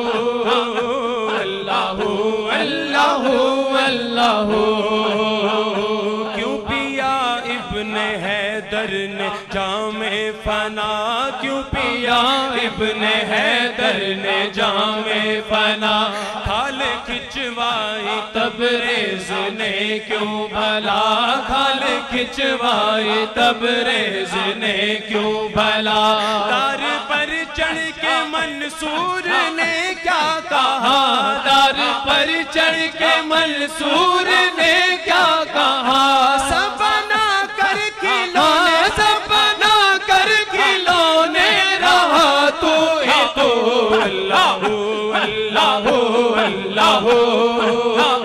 अल्लाह अल्लाह अल्लाह। क्यों पिया इब्ने हैदर ने जामे फना, क्यों पिया इब्ने हैदर ने जामे फना, खाल खिंचवाई तबरेज ने क्यों भला, खाल खिंचवाई तबरेज ने क्यों भला, तार पर चढ़ चढ़ के मंसूर ने क्या कहा, दर पर चढ़ के मंसूर ने क्या कहा, सब बना कर खिलौने, सब बना कर खिलौने रहा तू ही तो। अल्लाह अल्लाह अल्लाह अल्लाह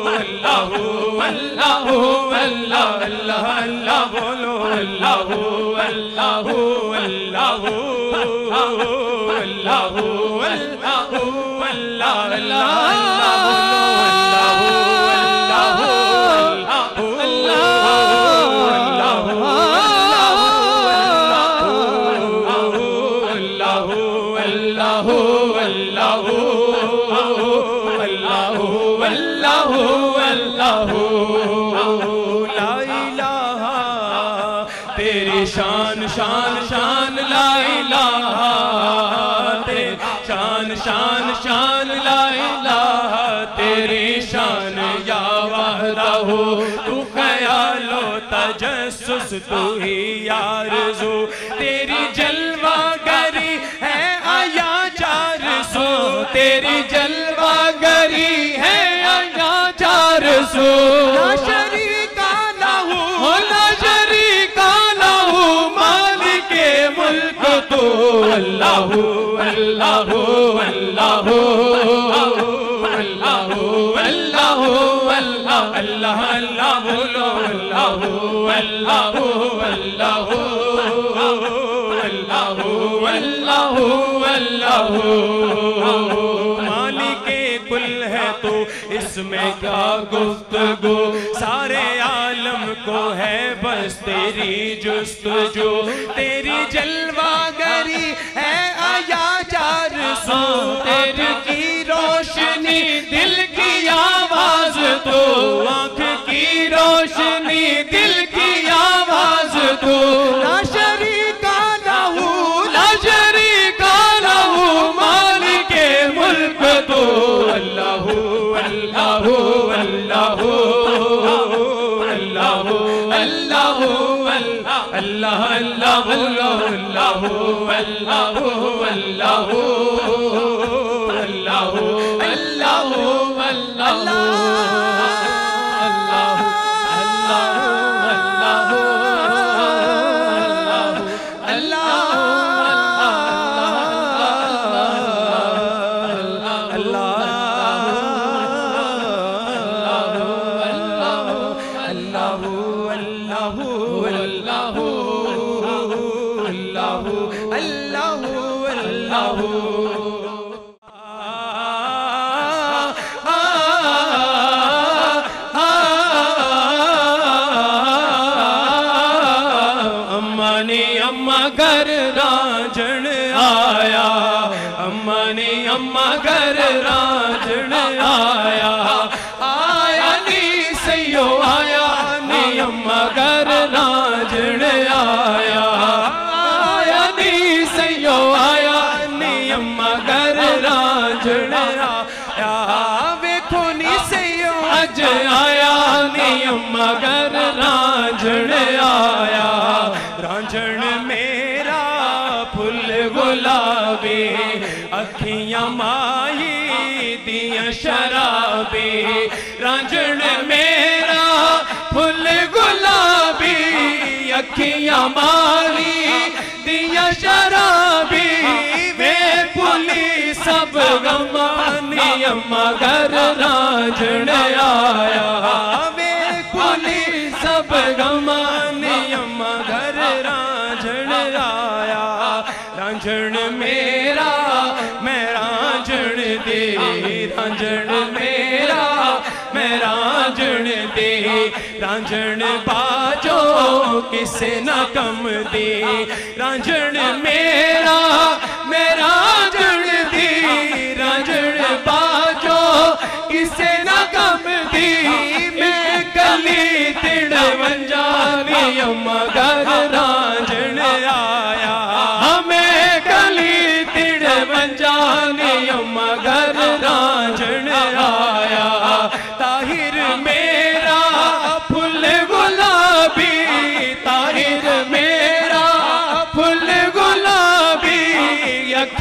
अल्लाह अल्लाह अल्लाह अल्लाह बोलो अल्लाह अल्लाह अल्लाह अल्लाह अल्लाह तेरी शान शान शान ला इलाहा, तेरी शान शान शान ला इलाहा, तेरी शान या वहदहू तू ख्यालो तजस्सुस तू ही आरज़ू, तेरी जलवागरी है आया चार सौ, तेरी जलवागरी है आया चार सौ। ना शरीका लहू, ना शरीका लहू, मालिके मुल्क तू। अल्लाह अल्लाह अल्लाह अल्लाह अल्लाह अल्लाह अल्लाह अल्लाह बोलो अल्लाह अल्लाह अल्लाह अल्लाह अल्लाह अल्लाह। मालिके कुल है तू, इसमें क्या गुफ्तगू, सारे आलम को है बस तेरी जुस्तजू, तेरी जलवागरी है आया चार सौ, तेरी की रोशनी दिल की आवाज तो, आँख की रोशनी दिल की आवाज तो। ना शरीका लहू, ना शरीका लहू, मालिके मुल्क तो। अल्लाह अल्लाह अल्लाह अल्लाह अल्लाह अल्लाह अल्लाह बोलो अल्लाह अल्लाह अल्लाह अल्लाह अल्लाह घर रांझण आया, अम्मा ने अम्मा घर रांझण आया, आया नी सयो आया नी अम्मा घर रांझण आया, आया नी सयो आया नी अम्मा घर रांझण आया, वेखो नी सयो अज आया नी अम्मा घर रांझण आया। रांझण मेरा फुल गुलाबी, अखियां माही दियां शराबी, रांझण मेरा फुल गुलाबी, अखियां माही दियां शराबी, वे पुली सब गमानी अम्मा घर रांझण आया, वे पुली सब गमानी अम्मा घर रांझण आया। रांझण मेरा मैं रांझण दे, रांझण मेरा मैं रांझण दे, रांझण बाजो किसे न कम दे, रांझण मेरा मैं रांझण दी, रांझण बाजो किसे न कम दी, मैं कली तिड़ वंजावी अम्मा घर रांझण आया, हमें कली तिड़ वंजानी अम्मा घर रांझण आया। ताहिर मेरा फुल गुलाबी, ताहिर मेरा फुल गुलाबी,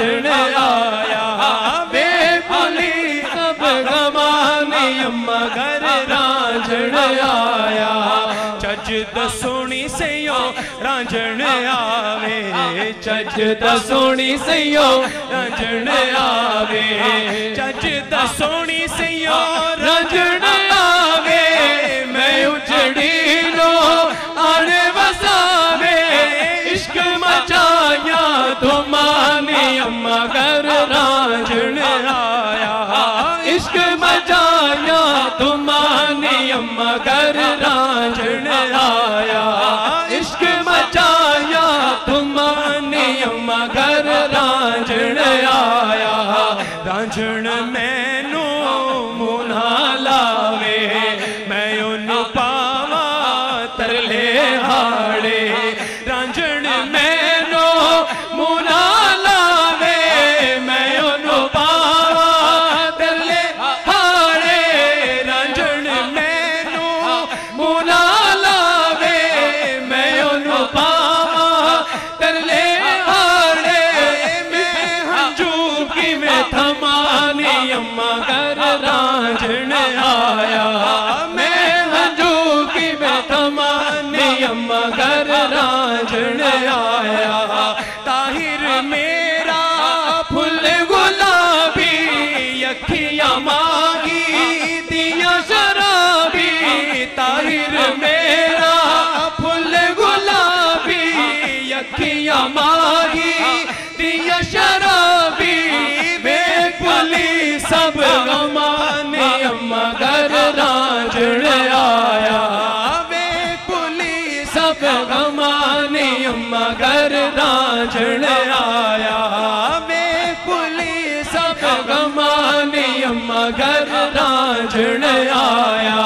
रांझण आया वे भुली सब गमानी अम्मा घर रांझण आया चज दसोनी सयो रांझण आवे चज दसोनी सयो रांझण आवे चज दसोनी सयो रांझण आवे मैं उजड़ी लो आने वसावे इश्क मचाया तुमानी अम्मा घर रांझण आया इश्क मचाया तुमानी अम्मा घर रांझण आया इश्क मचाया तुमानी अम्मा घर रांझण आया रांझण मैनू मुना लावे मैं उन्नू पावा तरले हाड़े रांझण मैनू मुना लावे मैं उन्नू पावा तरले हाड़े रांझण मैनू मुना लावे मैं उन्नू पावा तरले हाड़े मैं हंजू की मैं थमानी अम्मा घर रांझण आया मैं हंजू की मैं थमानी अम्मा घर रांझण आया ताहिर मेरा फुल गुलाबी अखियां मांगी दिया शराबी ताहिर मेरा फुल गुलाबी अखियां मांगी दिया शराबी वे पुली सब गमाने अम्मा घर रांझण आया वे पुली सब गमाने अम्मा घर रांझण आया वे पुली सब गमाने अम्मा घर रांझण आया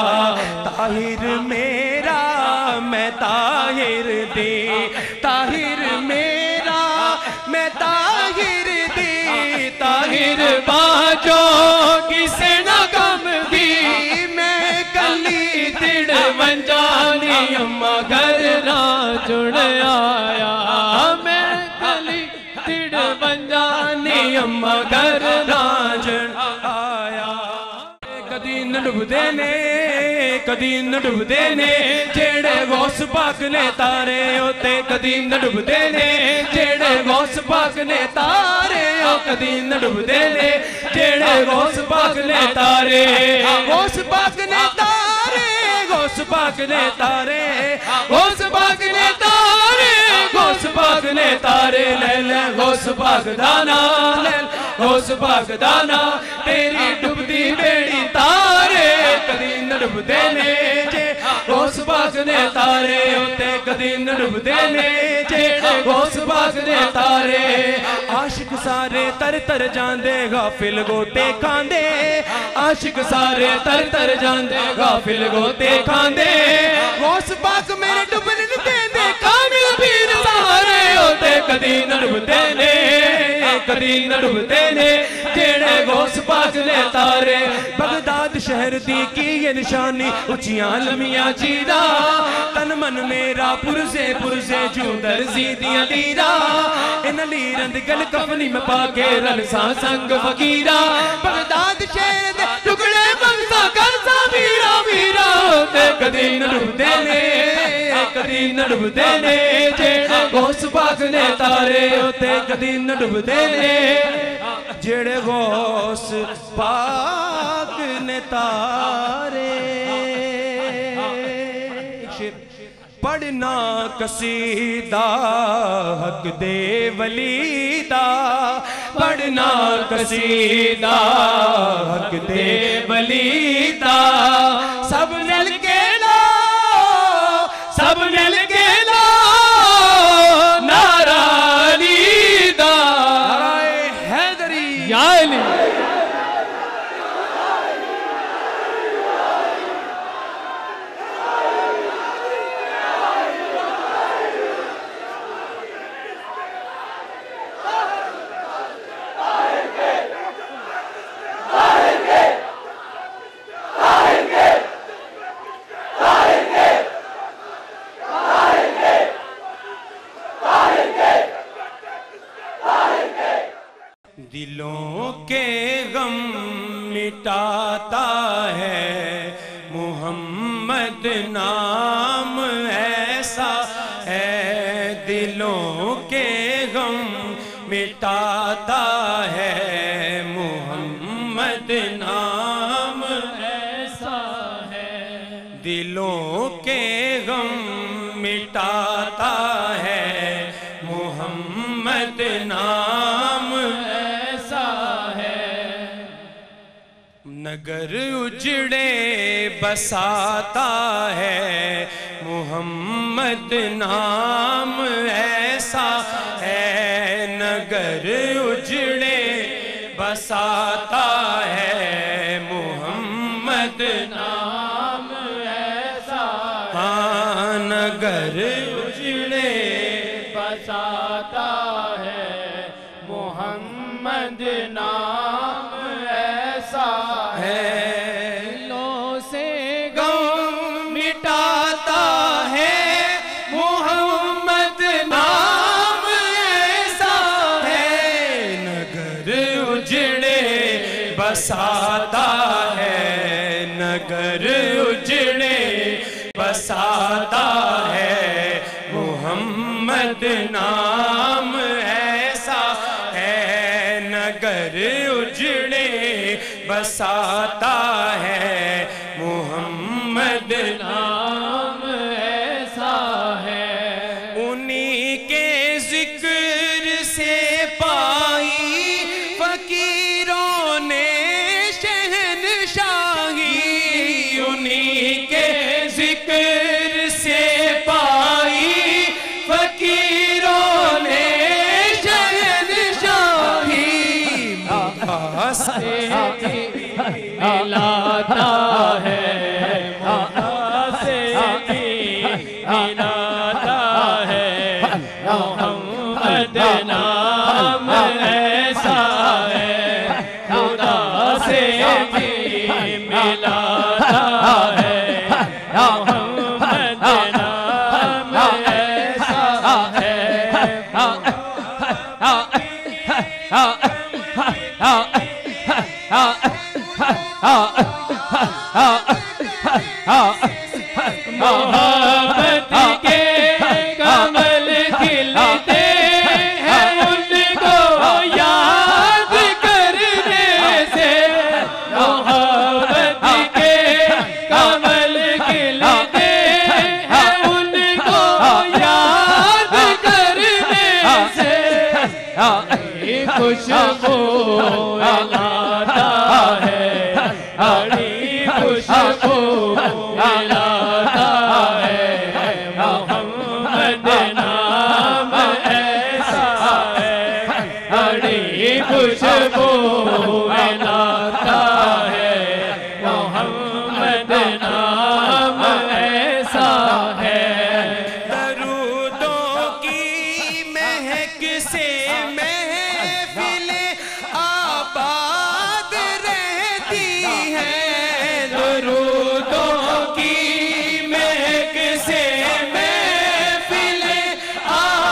ताहिर मेरा मैं ताहिर दे ताहिर मेरा मैं ताहिर दे ताहिर बाजो किसे न गम दी मैं कली तिड़ वंजानी अम्मा घर रांझण आया मैं कली तिड़ वंजानी अम्मा घर रांझण आया कदी न डुबदे ने कदी न डुबदे ने जेड़े गौस पाक ने तारे होते कदी न डुबदे ने जेड़े गौस पाक ने तारे ओ कदी न डुबदे ने जेड़े गौस पाक ने तारे गौस पाक ने तारे गौस पाक ने तारे गौस पाक ने तारे गौस पाक ने तारे ले ले गौस पाक दाना ले गौस पाक दाना तेरी डुबदी बेड़ी तारे कदी न डुबदे ने जे गौस पाक ने तारे होते कदी न डुबदे ने जे गौस पाक ने तारे आशिक सारे तर तर जांदे गाफिल गोते खांदे आशिक सारे तर तर जांदे गाफिल गोते खांदे गौस पाक मेरे डुबन न देंदे कामिल पीर सारे होते कदी न डुबदे ने कदी न डुबदे ने जेड़े गौस पाक ने तारे बगदाद शहर दी की ये निशानी उचियां लमियां चीरा तन मन मेरा पुरजे पुरजे जू दर्जी दियां लीरा इन लीरन दी गल कफनी में पाके रल सा संग फकीरा बगदाद शहर दे टुकड़े मंगसा कर सा वीरा वीरा होते कदी न डुबदे ने कदी न डुबदे ने जेड़े गौस पाक ने तारे होते कदी न डुबदे ने जेड़े गौस पाक ने तारे पढ़ना कसीदा हक दे वलीदा पढ़ना कसीदा हक दे वलीदा सब मिल के लो सब मिल के लो नारा लीदा हैदरी या अली दिलों के गम मिटाता है मोहम्मद नाम ऐसा है, दिलों के गम मिटाता है मोहम्मद नाम ऐसा है, दिलों के गम मिटाता है मोहम्मद नाम ऐसा है। नगर उजड़े बसाता है मोहम्मद नाम ऐसा है, नगर उजड़े बसाता है मोहम्मद नाम ऐसा, हाँ नगर उजड़े बसाता है मोहम्मद नाम ऐसा है, दिलों से गम मिटाता है मोहम्मद नाम ऐसा है, नगर उजड़े बसाता है, नगर उजड़े बसाता है मोहम्मद नाम ऐसा है, नगर उजड़े बसाता है मोहम्मद नाम ऐसा है। उन्हीं के जिक्र से पाई फकीरों ने शहनशाही, उन्हीं के जिक्र से पाई फकीरों ने शहनशाही, मौला से मिलाता है, मौला से मिलाता है मोहम्मद नाम ऐसा है, खुदा से मिलाता है मोहम्मद नाम ऐसा है। मोहब्बत के कमल खिलते हैं उनको याद करने से, मोहब्बत के कमल खिलते हैं उनको याद करने से, खुशबू लाता है बड़ी खुशबू लाता है मोहम्मद नाम ऐसा है, बड़ी खुशबू लाता है मोहम्मद नाम ऐसा है। दरूदों की महक से महफिलें आबाद रहती हैं, दरूदों की महक से महफिलें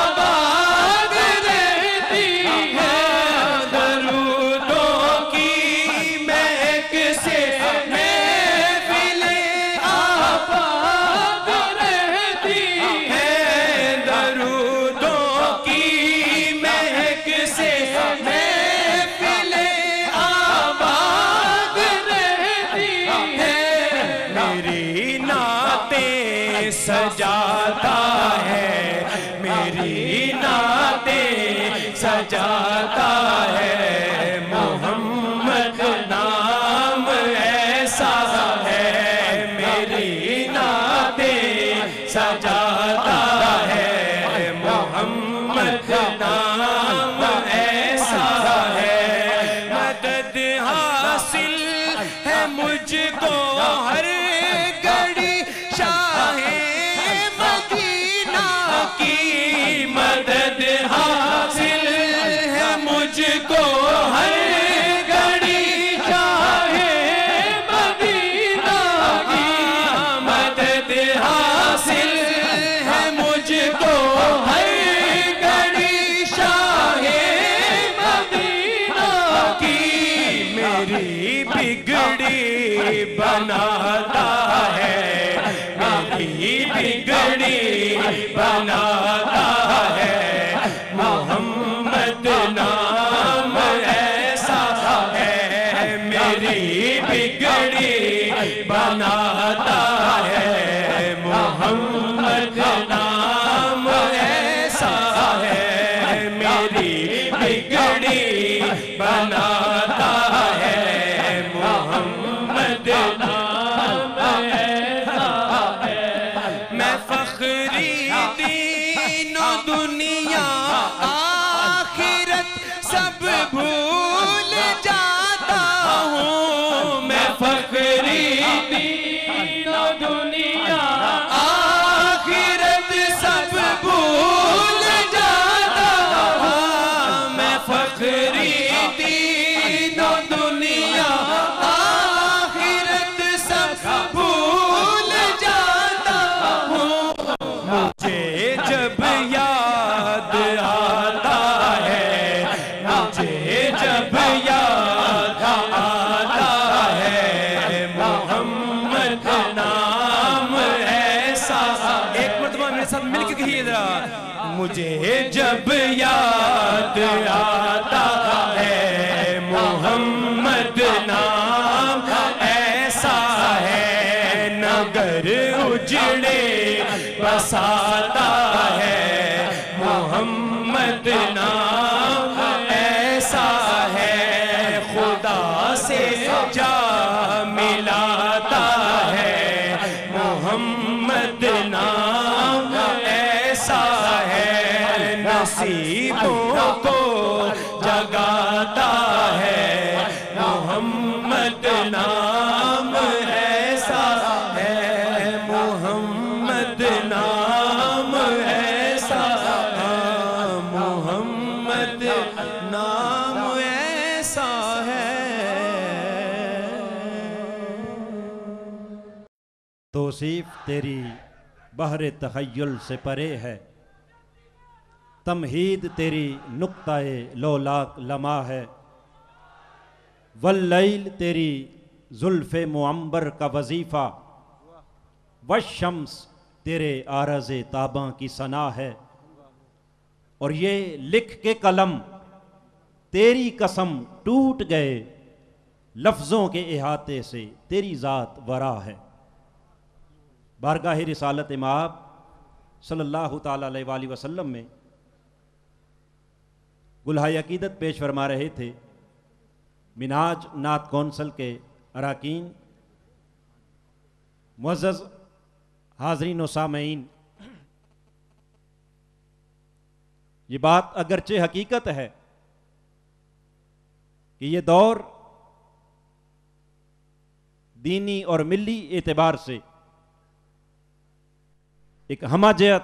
आबाद रहती हैं, दरूदों की मेरी बिगड़ी बनाता है, मेरी बिगड़ी बनाता है। मोहम्मद नाम ऐसा है, मेरी बिगड़ी बनाता है। मोहम्मद नाम ऐसा है, मेरी बिगड़ी बनाता है। मोहम्मद नाम ऐसा है। मैं फखरी दीनो दुनिया आखिरत सब भूल जाता हूँ। मैं फखरी दीनो दुनिया आखिरत सब भूल जाता हूँ। मैं फखरी दीनो दुनिया आखिरत सब भूल जाता हूँ। मुझे जब याद आता है, मुझे जब याद आता है। मोहम्मद नाम ऐसा, एक मरतबा मेरे साथ मिलकर कहिए जरा। मुझे जब याद आता है, मोहम्मद नाम ऐसा है। नगर उजड़े बसाता है, मोहम्मद नाम ऐसा है। खुदा से जा मिलाता है, मोहम्मद नाम ऐसा है। नसीबों को जगाता है, मोहम्मद नाम ऐसा है। मोहम्मद नाम ऐसा है, मोहम्मद नाम ऐसा है। तौसीफ तेरी बहरे तखय्युल से परे है, तमहीद तेरी नुक्ताए लोलाक लमा है। वल्लैल तेरी जुल्फ़े मुअम्बर का वजीफ़ा, वशम्स तेरे आरज़े ताबा की सना है। और ये लिख के कलम तेरी कसम टूट गए, लफ्ज़ों के इहाते से तेरी ज़ात वरा है। बारगाह रिसालत माब सल्लल्लाहु ताला अलैहि वसल्लम में गुलहाय अकीदत पेश फरमा रहे थे। मिनाज नात कौंसल के अराकीन, मुअज़्ज़ज़ हाज़रीन व सामईन, ये बात अगरचे हकीकत है कि ये दौर दीनी और मिली एतबार से एक हमाजत,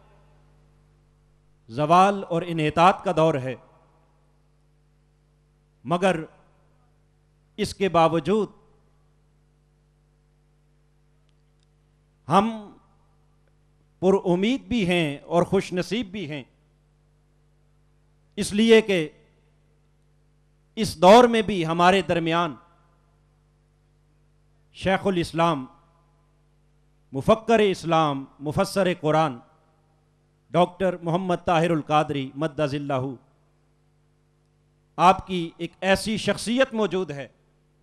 जवाल और इन्हितात का दौर है, मगर इसके बावजूद हम पुरउम्मीद भी हैं और खुशनसीब भी हैं, इसलिए कि इस दौर में भी हमारे दरमियान शेखुल इस्लाम, मुफक्कर इस्लाम, मुफस्सर कुरान डॉक्टर मोहम्मद ताहिरुल कादरी मद्दज़िल्लाहु, आपकी एक ऐसी शख्सियत मौजूद है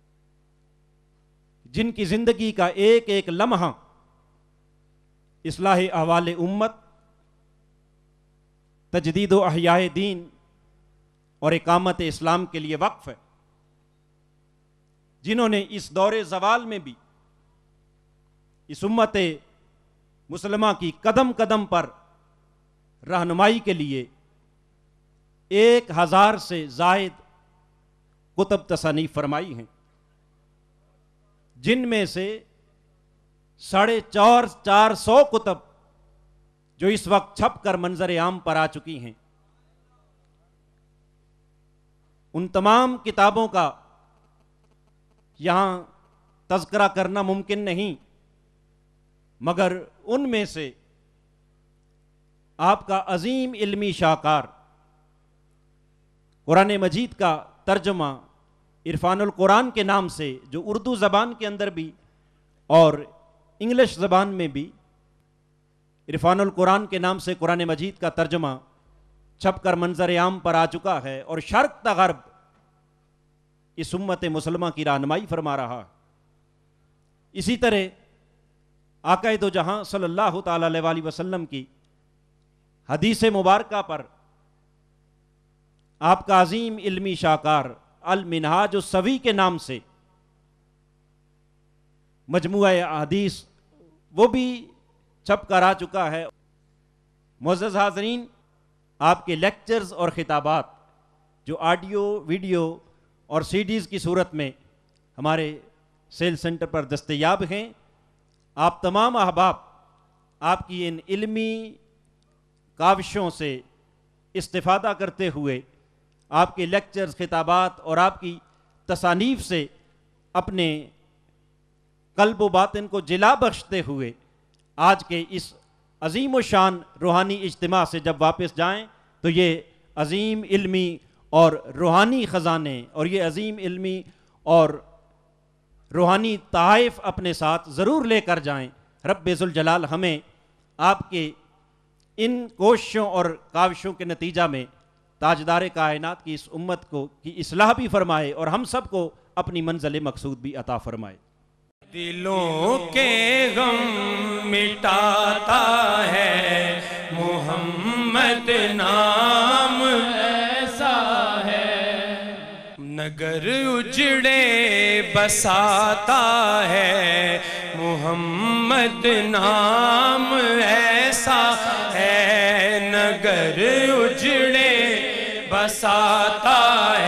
जिनकी ज़िंदगी का एक एक लम्हा इस्लाह अहवाल उम्मत, तजदीद व अहयाए दीन और इकामत इस्लाम के लिए वक्फ है, जिन्होंने इस दौरे ज़वाल में भी इस उम्मत मुसलमा की कदम कदम पर रहनुमाई के लिए एक हज़ार से ज़ायद कुतुब तसनीफ़ फरमाई हैं, जिनमें से साढ़े चार चार सौ कुतुब जो इस वक्त छप कर मंजर आम पर आ चुकी हैं। उन तमाम किताबों का यहाँ तज़किरा करना मुमकिन नहीं, मगर उनमें से आपका अजीम इल्मी शाहकार कुरान मजीद का तर्जुमा इरफानुल कुरान के नाम से, जो उर्दू ज़बान के अंदर भी और इंग्लिश ज़बान में भी इरफानुल कुरान के नाम से कुरान मजीद का तर्जुमा छपकर मंजर आम पर आ चुका है और शर्क ता गर्ब इस उम्मत मुसलमा की रहनुमाई फरमा रहा। इसी तरह आका दो जहां सल्लल्लाहु ताला अलैहि वसल्लम की हदीस मुबारका पर आपका अजीम इल्मी शाकार अल मिनहाज सवी के नाम से मजमुआ हदीस वो भी छप कर आ चुका है। मुअज़्ज़ज़ हाज़रीन, आपके लेक्चर्स और खिताबात जो ऑडियो, वीडियो और सीडीज़ की सूरत में हमारे सेल सेंटर पर दस्तयाब हैं, आप तमाम अहबाब आपकी इन इल्मी काविशों से इस्तिफ़ादा करते हुए आपके लेक्चर्स, खिताबात और आपकी तसानीफ से अपने कल्ब व बातिन को जिला बख्शते हुए आज के इस अजीम व शान रूहानी इज्तिमा से जब वापस जाएं तो ये अजीम इल्मी और रूहानी ख़जाने और ये अजीम इल्मी और रूहानी तहाइफ अपने साथ ज़रूर लेकर जाएं। रब्बे ज़ुल जलाल हमें आपके इन कोशिशों और काविशों के नतीजा में ताजदार कायनात की इस उम्मत को की इस्लाह भी फरमाए और हम सब को अपनी मंज़िल मकसूद भी अता फरमाए। दिलों के गम मिटाता है मोहम्मद नाम ऐसा है, नगर उजड़े बसाता है मोहम्मद नाम ऐसा है, नगर उजड़े बसाता